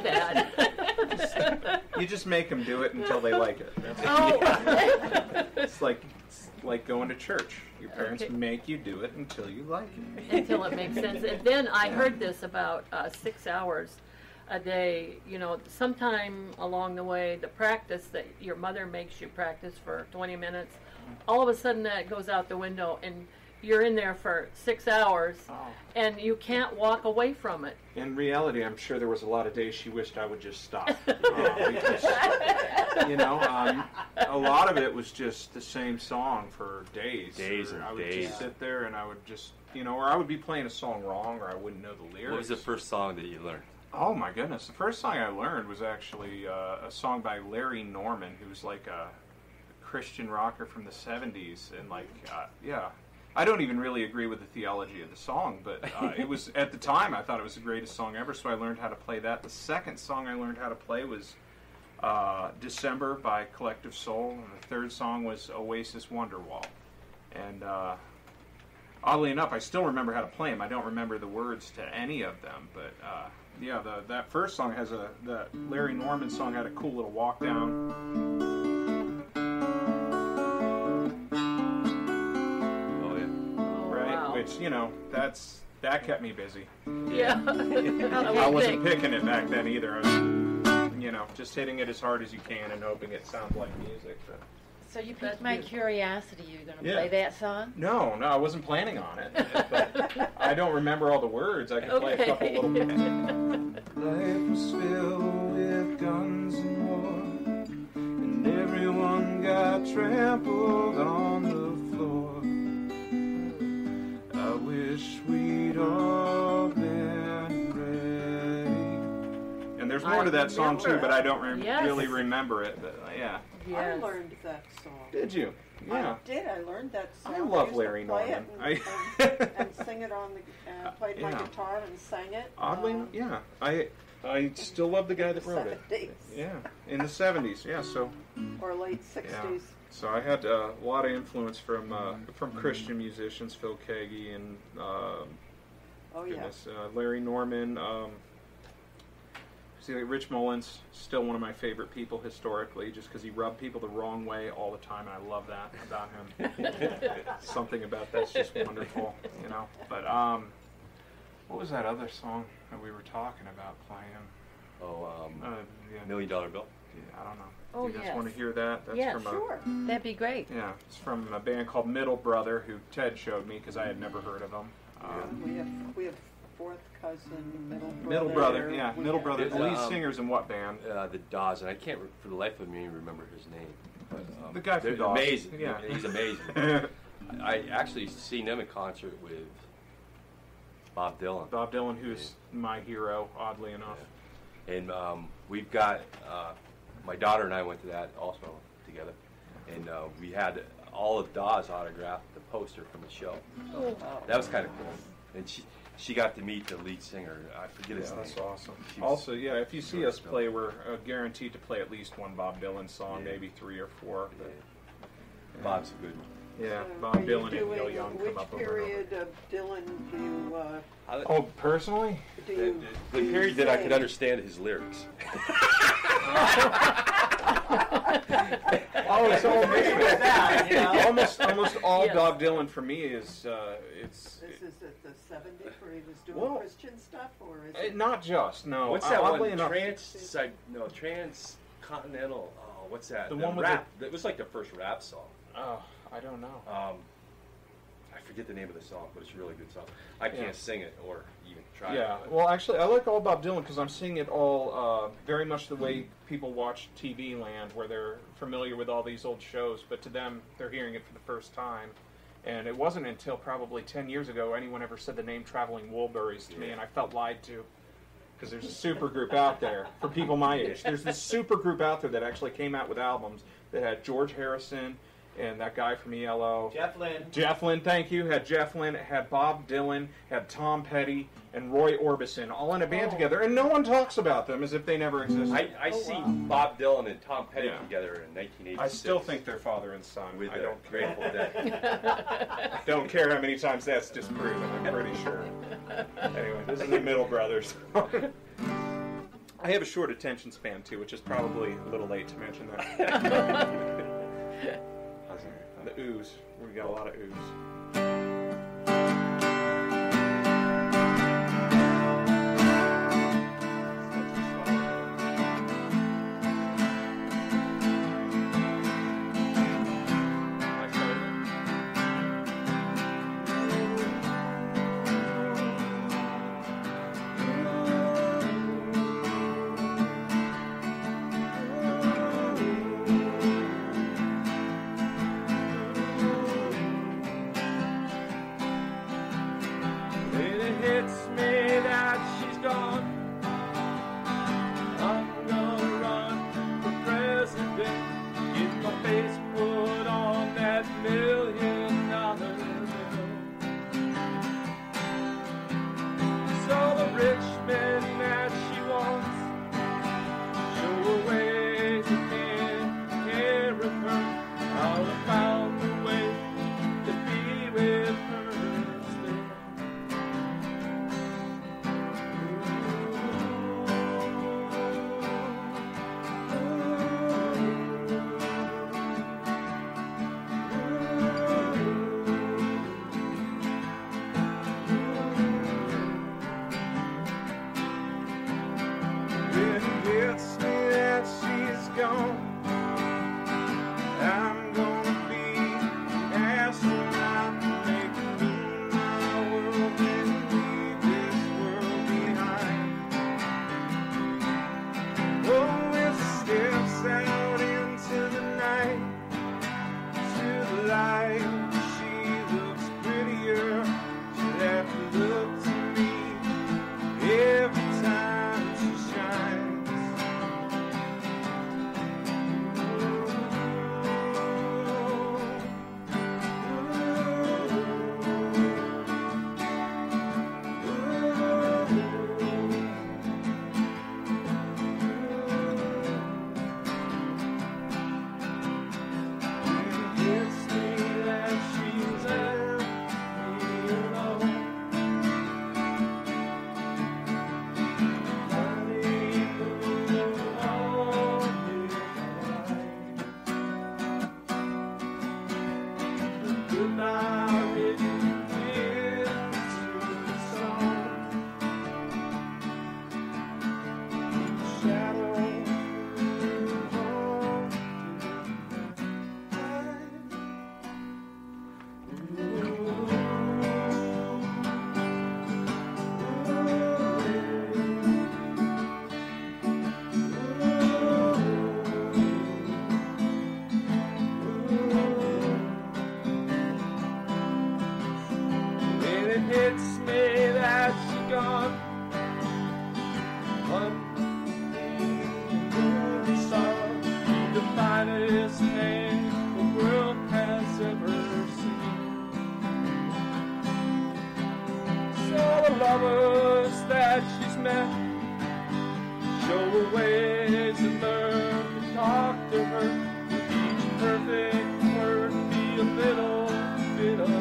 that. You just make them do it until they like it. That's Oh, It's like it's like going to church. Your parents Okay. make you do it until you like it. until it makes sense. And then I heard this about uh, six hours a day. You know, sometime along the way, the practice that your mother makes you practice for twenty minutes, all of a sudden that goes out the window, and you're in there for six hours, Oh. and you can't walk away from it. In reality, I'm sure there was a lot of days she wished I would just stop. Uh, because, you know, um, a lot of it was just the same song for days. Days Or and I would days. just sit there and I would just, you know, or I would be playing a song wrong, or I wouldn't know the lyrics. What was the first song that you learned? Oh my goodness! The first song I learned was actually uh, a song by Larry Norman, who's like a Christian rocker from the seventies, and like, uh, yeah. I don't even really agree with the theology of the song, but uh, it was, at the time, I thought it was the greatest song ever, so I learned how to play that. The second song I learned how to play was uh, December by Collective Soul, and the third song was Oasis Wonderwall. And uh, oddly enough, I still remember how to play them. I don't remember the words to any of them, but uh, yeah, the, that first song has a, the Larry Norman song had a cool little walk down. Oh, yeah. Oh, Right, wow. which, you know, that's that kept me busy. Yeah. I wasn't picking it back then either. I was, you know, just hitting it as hard as you can and hoping it sounds like music. But So you That's piqued my good. curiosity. You're going to Yeah. play that song? no, no, I wasn't planning on it. But I don't remember all the words. I can play a couple Okay. little. Life was filled with guns and war, and everyone got trampled on the floor. I wish we'd all been ready. And there's more I to that song too, remember. but I don't re- Yes. really remember it. But uh, yeah, Yes. I learned that song. did you? Yeah. I did. I learned that song. I love used Larry to play Norman. It I- and, and, and sing it on the. Uh, played my Yeah. guitar and sang it. Oddly, uh, yeah. I I still love the guy that wrote it. seventies Yeah, in the seventies. Yeah, so or late sixties. so I had uh, a lot of influence from uh, from Christian musicians, Phil Keaggy and um Oh yeah. goodness, uh, Larry Norman. Um, see, like Rich Mullins, still one of my favorite people historically, just because he rubbed people the wrong way all the time, and I love that about him. Something about that's just wonderful, you know. But um, what was that other song that we were talking about playing? Oh, um, Uh, yeah, Million Dollar Bill. yeah, I don't know. Oh, Do you guys yes. want to hear that? That's Yeah, from Sure. That'd be great. A, yeah, it's from a band called Middle Brother, who Ted showed me because I had never heard of them. Um, We have we have fourth Dawes and Middle Brother. Middle Brother, yeah, We Middle had- Brother. The Um, lead singer's in what band? Uh, the Dawes, and I can't re- for the life of me remember his name. But, um, The guy from they're Dawes. amazing. Yeah. He's amazing. I actually seen them in concert with Bob Dylan. Bob Dylan, who's my hero, oddly enough. And um, we've got, uh, my daughter and I went to that also together. And uh, we had all of Dawes autographed the poster from the show. So that was kind of cool. And she she got to meet the lead singer. I forget his Yeah, name. that's awesome. She was- Also, yeah, if you see us play, we're uh, guaranteed to play at least one Bob Dylan song, Yeah. maybe three or four. Yeah. But, Bob's a good one. yeah, So Bob are you Dylan and doing- Neil Young come Which up over and over. period of Dylan do you, uh, I- Oh, personally? do the, you the do you period that I say? could understand his lyrics. Oh, it's all mixed with that, you know? almost, almost all Yes. Bob Dylan for me is uh, it's This is at the seventies where he was doing Well, Christian stuff, or is uh, it? not just no. What's uh, that oddly one? enough, Trans, no, transcontinental. Oh, what's that? The one with rap. It was like the first rap song. Oh, I don't know. Um, I forget the name of the song, but it's a really good song. I can't Yeah. sing it or even try. Yeah, it, but- well, actually, I like all Bob Dylan because I'm seeing it all uh, very much the way people watch T V land, where they're familiar with all these old shows, but to them, they're hearing it for the first time. And it wasn't until probably ten years ago anyone ever said the name Traveling Wilburys to me, and I felt lied to. Because there's a super group out there for people my age. There's this super group out there that actually came out with albums that had George Harrison and that guy from E L O. Jeff Lynne. Jeff Lynne, thank you. Had Jeff Lynne, had Bob Dylan, had Tom Petty, and Roy Orbison all in a band Oh. together, and no one talks about them as if they never existed. I, I Oh, see wow. Bob Dylan and Tom Petty Yeah. together in nineteen eighty-six. I still think they're father and son. with I the don't, Grateful Dead. don't care how many times that's disproven. I'm pretty sure. Anyway, this is the Middle Brothers. I have a short attention span too, which is probably a little late to mention that. The ooze. We got a lot of ooze. I started it. that she's met. Show her ways and learn to talk to her. With each perfect word be a little bit of me.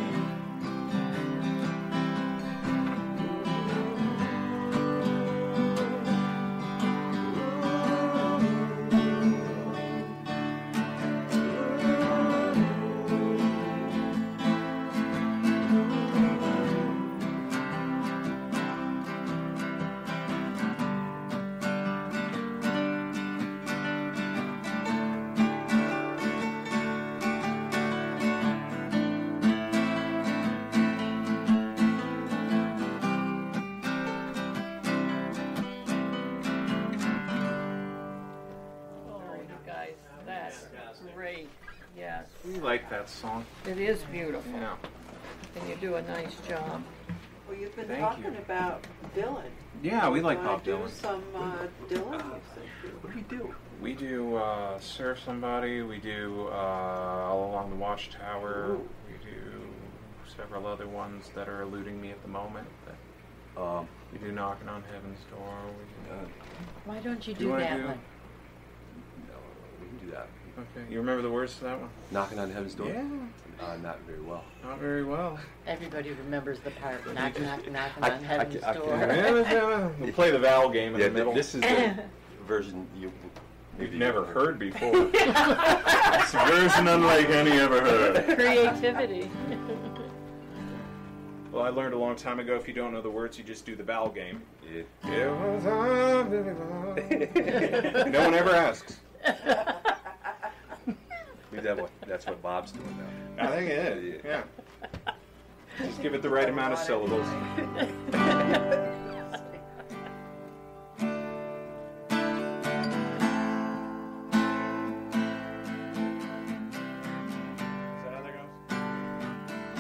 Great, yes. We like that song. It is beautiful. Yeah. And you do a nice job. Well, you've been Thank talking you. about Dylan. Yeah, we like Wanna Bob do Dylan. some uh, Dylan music. What do we do? We do uh, Serve Somebody, we do uh, All Along the Watchtower, Ooh. we do several other ones that are eluding me at the moment. But Um, we do Knocking on Heaven's Door. We do, uh, Why don't you Do do you wanna that do- one? no, we can do that. okay, you remember the words to that one? Knocking on Heaven's Door? Yeah. Uh, not very well. Not very well. Everybody remembers the part, knock, knock, knocking I- on I heaven's ca- I door. can't- We'll play the vowel game in Yeah, the middle. this is the version you We've maybe never you heard before. It's a version unlike any ever heard. Creativity. Well, I learned a long time ago, if you don't know the words, you just do the vowel game. Yeah. It was a very long- No one ever asks. Maybe that what, that's what Bob's doing now. I think it is, yeah. Just give it the right amount of syllables. Is that how that goes?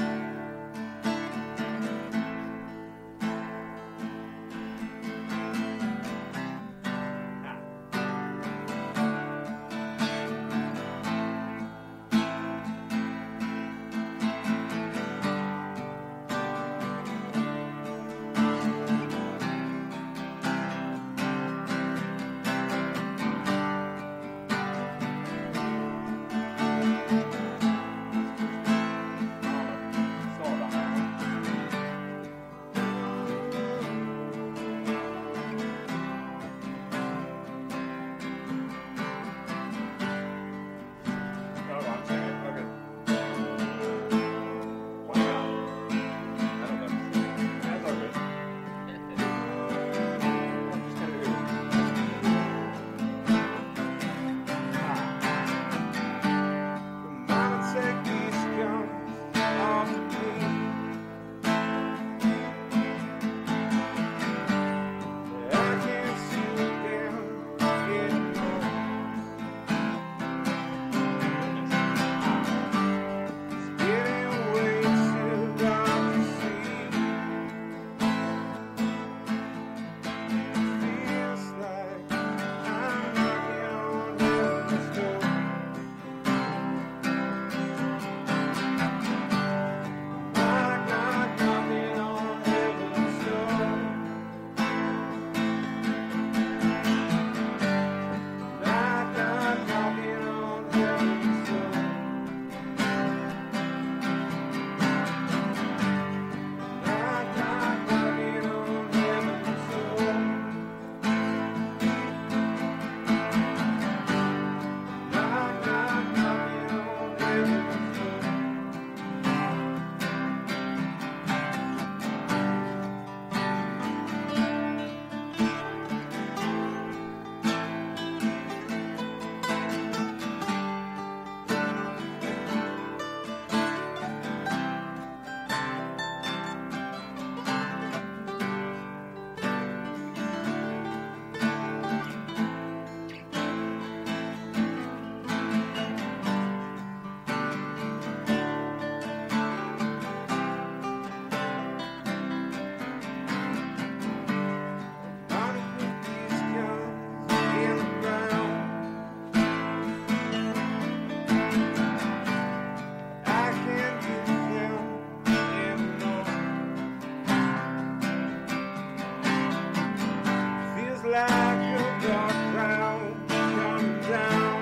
like a dark cloud coming down.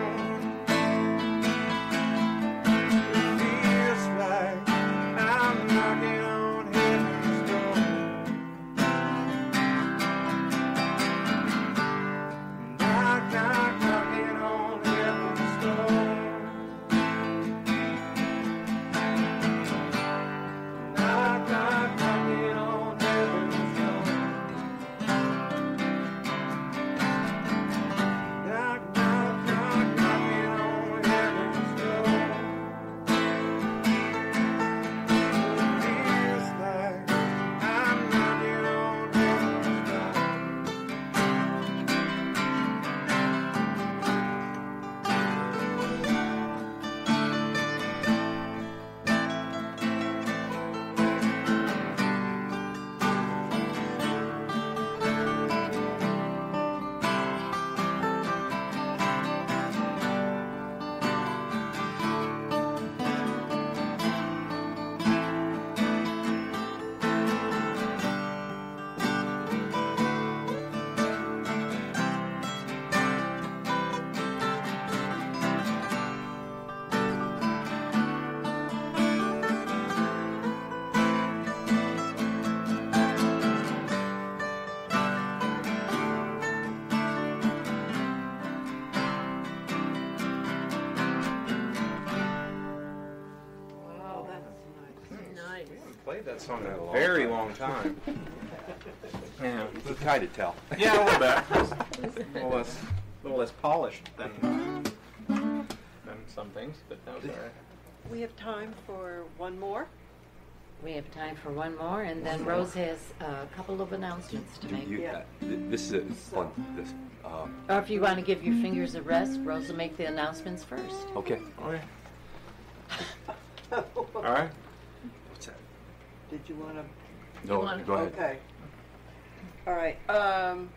It feels like I'm knocking on heaven's door. Knock, knock, knocking on heaven's door. Knock, knock, knocking on heaven's door. Knock, knock, knock, knocking on heaven's door. Feels like I'm knocking on heaven's door. Wow, that's nice. Nice. I played that song in a very long time. Yeah, You can kind of tell. yeah, a little bit. A little less, a little less polished than than some things, but that was all right. We have time for one more. We have time for one more, and then Rose has a couple of announcements to Do make. you- Yeah. uh, th- this is a fun. This, um, Or if you want to give your fingers a rest, Rose will make the announcements first. okay. Okay. All right. What's that? Did you want to? No, wanna- go ahead. Okay. All right. Um,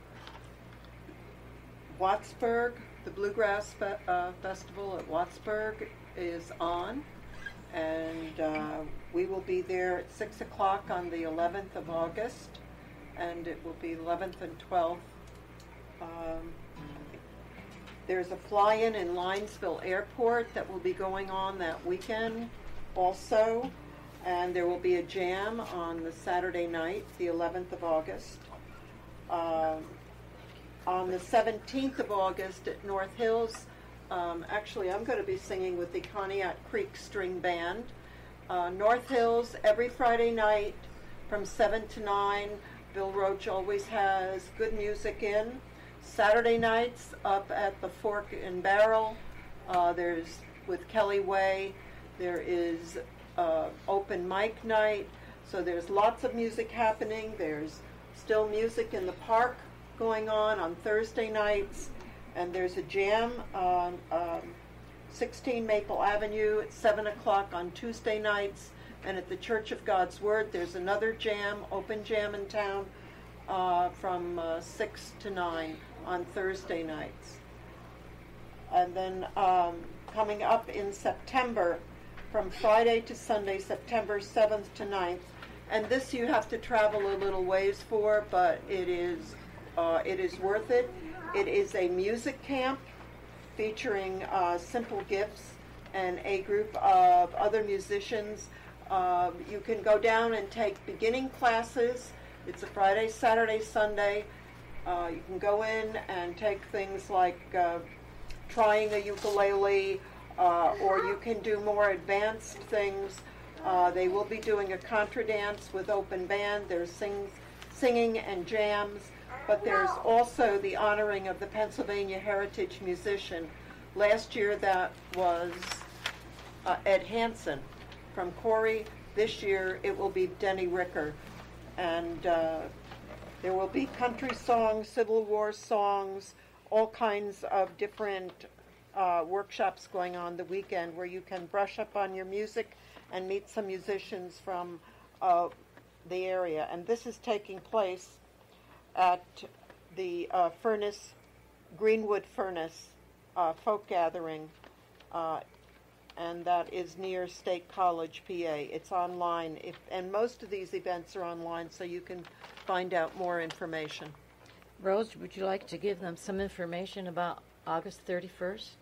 Wattsburg, the Bluegrass Fe- uh, Festival at Wattsburg is on, and uh, we will be there at six o'clock on the eleventh of August, and it will be eleventh and twelfth. Um, there's a fly-in in Linesville Airport that will be going on that weekend also, and there will be a jam on the Saturday night, the eleventh of August. Um, on the seventeenth of August at North Hills, um, actually I'm going to be singing with the Conneaut Creek String Band. Uh, North Hills, every Friday night from seven to nine. Bill Roach always has good music in. Saturday nights up at the Fork and Barrel. Uh, there's, with Kelly Way, there is uh, open mic night. So there's lots of music happening. There's still music in the park going on on Thursday nights. And there's a jam on um, sixteen Maple Avenue at seven o'clock on Tuesday nights. And at the Church of God's Word, there's another jam, open jam in town, uh, from uh, six to nine on Thursday nights. And then um, coming up in September, from Friday to Sunday, September seventh to ninth, and this you have to travel a little ways for, but it is uh, it is worth it. It is a music camp featuring uh, Simple Gifts and a group of other musicians. Um, you can go down and take beginning classes. It's a Friday, Saturday, Sunday. Uh, you can go in and take things like uh, trying a ukulele, uh, or you can do more advanced things. Uh, they will be doing a contra dance with open band. There's sing, singing and jams, but there's also the honoring of the Pennsylvania Heritage Musician. Last year that was uh, Ed Hansen from Corey. This year it will be Denny Ricker. And uh, there will be country songs, Civil War songs, all kinds of different uh, workshops going on the weekend where you can brush up on your music and meet some musicians from uh, the area. And this is taking place at the uh, Furnace, Greenwood Furnace uh, Folk Gathering, uh, and that is near State College, P A. It's online, if, and most of these events are online, so you can find out more information. Rose, would you like to give them some information about August thirty-first?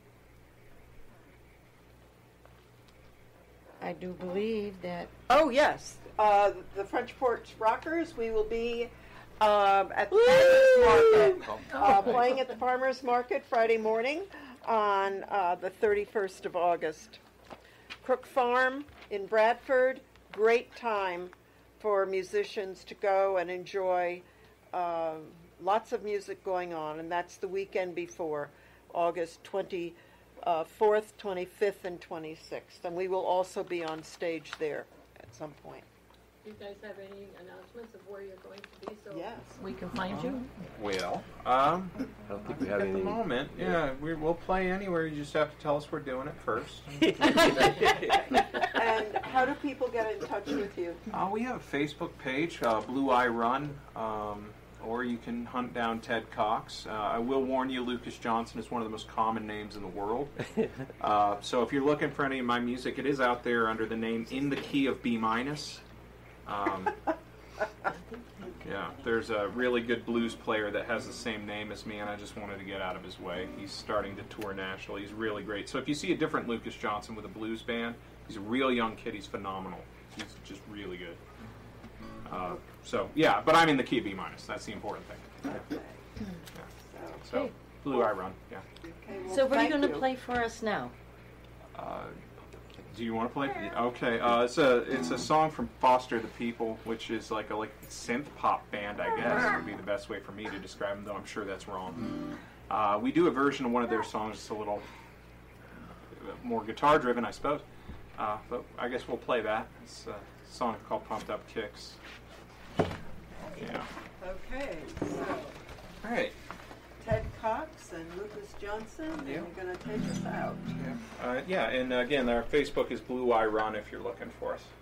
I do believe that. Oh, yes. Uh, the Front Porch Rockers, we will be um, at the Farmers Market, uh, playing at the Farmers Market Friday morning on uh, the thirty-first of August. Crook Farm in Bradford, great time for musicians to go and enjoy. Uh, lots of music going on, and that's the weekend before, August twenty-fourth, twenty-fifth, and twenty-sixth. And we will also be on stage there at some point. Do you guys have any announcements of where you're going to be so Yes. we can find you? Well, um, I don't think we have at the any. moment, yeah, we, we'll play anywhere. You just have to tell us we're doing it first. And how do people get in touch with you? Uh, we have a Facebook page, uh, Blue Eye Run, um, or you can hunt down Ted Cox. Uh, I will warn you, Lucas Johnson is one of the most common names in the world. Uh, so if you're looking for any of my music, it is out there under the name In the Key of B minus. Um, yeah, there's a really good blues player that has the same name as me, and I just wanted to get out of his way. He's starting to tour nationally. He's really great. So if you see a different Lucas Johnson with a blues band, he's a real young kid. He's phenomenal. He's just really good. Uh, so, yeah, but I'm in the key of B minus. That's the important thing. Yeah. Yeah. So, Blue Eye Run, yeah. Okay, well, So what are you thank going to play for us now? Uh, do you want to play? Okay, uh, it's a it's a song from Foster the People, which is like a like synth pop band, I guess would be the best way for me to describe them, though I'm sure that's wrong. Uh, we do a version of one of their songs, it's a little more guitar driven, I suppose. Uh, but I guess we'll play that. It's a song called Pumped Up Kicks. Yeah. Okay, so All right. Ted Cox and Lucas Johnson, and Yeah. you're going to take us out. Yeah. Uh, yeah, and again, our Facebook is Blue Eye Run if you're looking for us.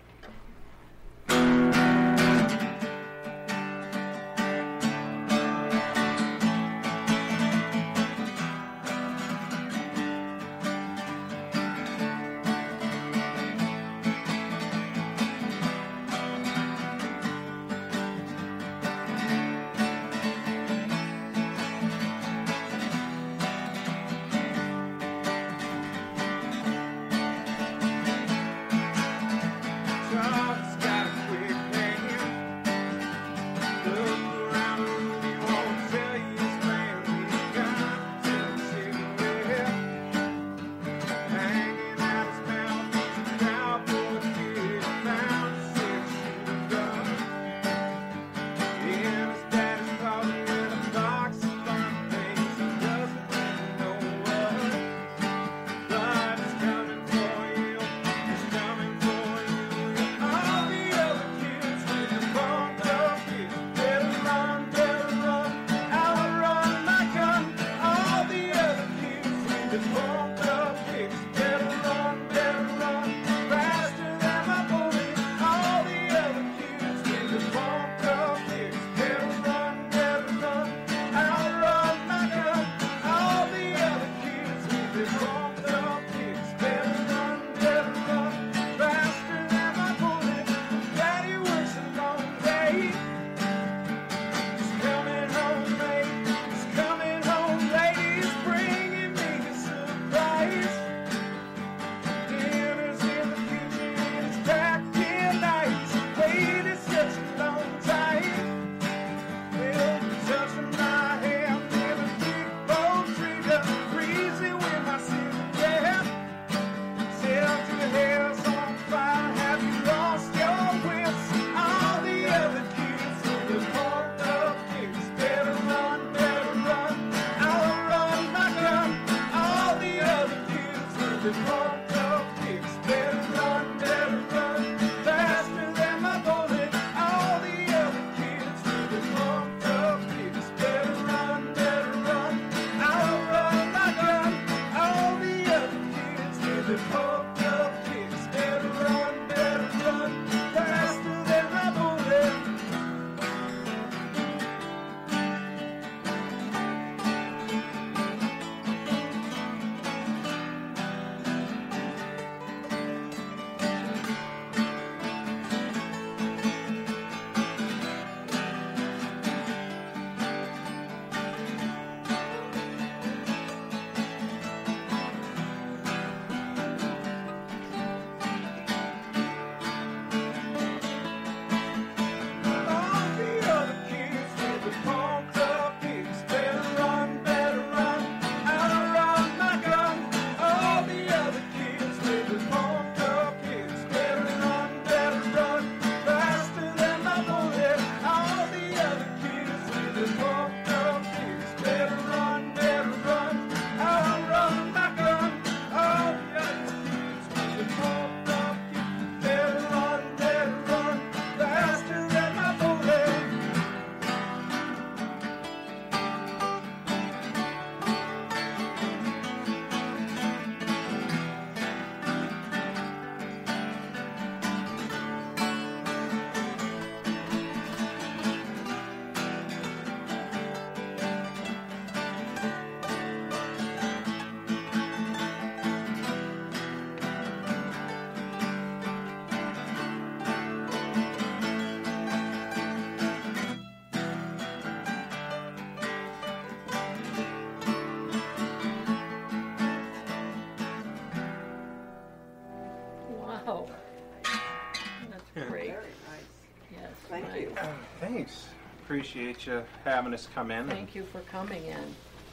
Thank you. Uh, thanks. Appreciate you having us come in. Thank you for coming in,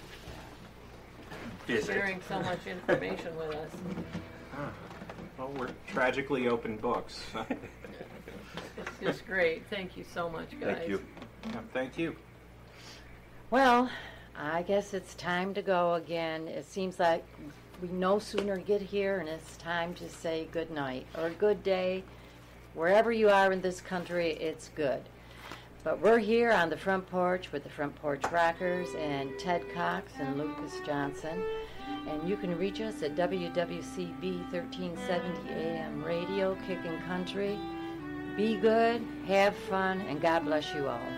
Visit. sharing so much information with us. Ah, well, we're tragically open books. It's just great. Thank you so much, guys. Thank you. Yeah, thank you. Well, I guess it's time to go again. It seems like we no sooner get here and it's time to say good night or good day. Wherever you are in this country, it's good. But we're here on the Front Porch with the Front Porch Rockers and Ted Cox and Lucas Johnson. And you can reach us at W W C B thirteen seventy A M Radio, Kicking Country. Be good, have fun, and God bless you all.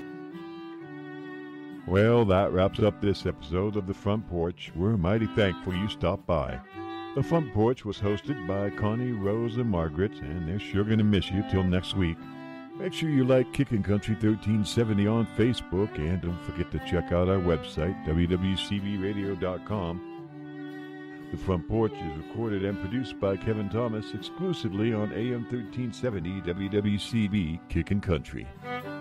Well, that wraps up this episode of The Front Porch. We're mighty thankful you stopped by. The Front Porch was hosted by Connie, Rose, and Margaret, and they're sure going to miss you till next week. Make sure you like Kickin' Country thirteen seventy on Facebook, and don't forget to check out our website, w w c b radio dot com. The Front Porch is recorded and produced by Kevin Thomas exclusively on A M thirteen seventy W W C B Kickin' Country.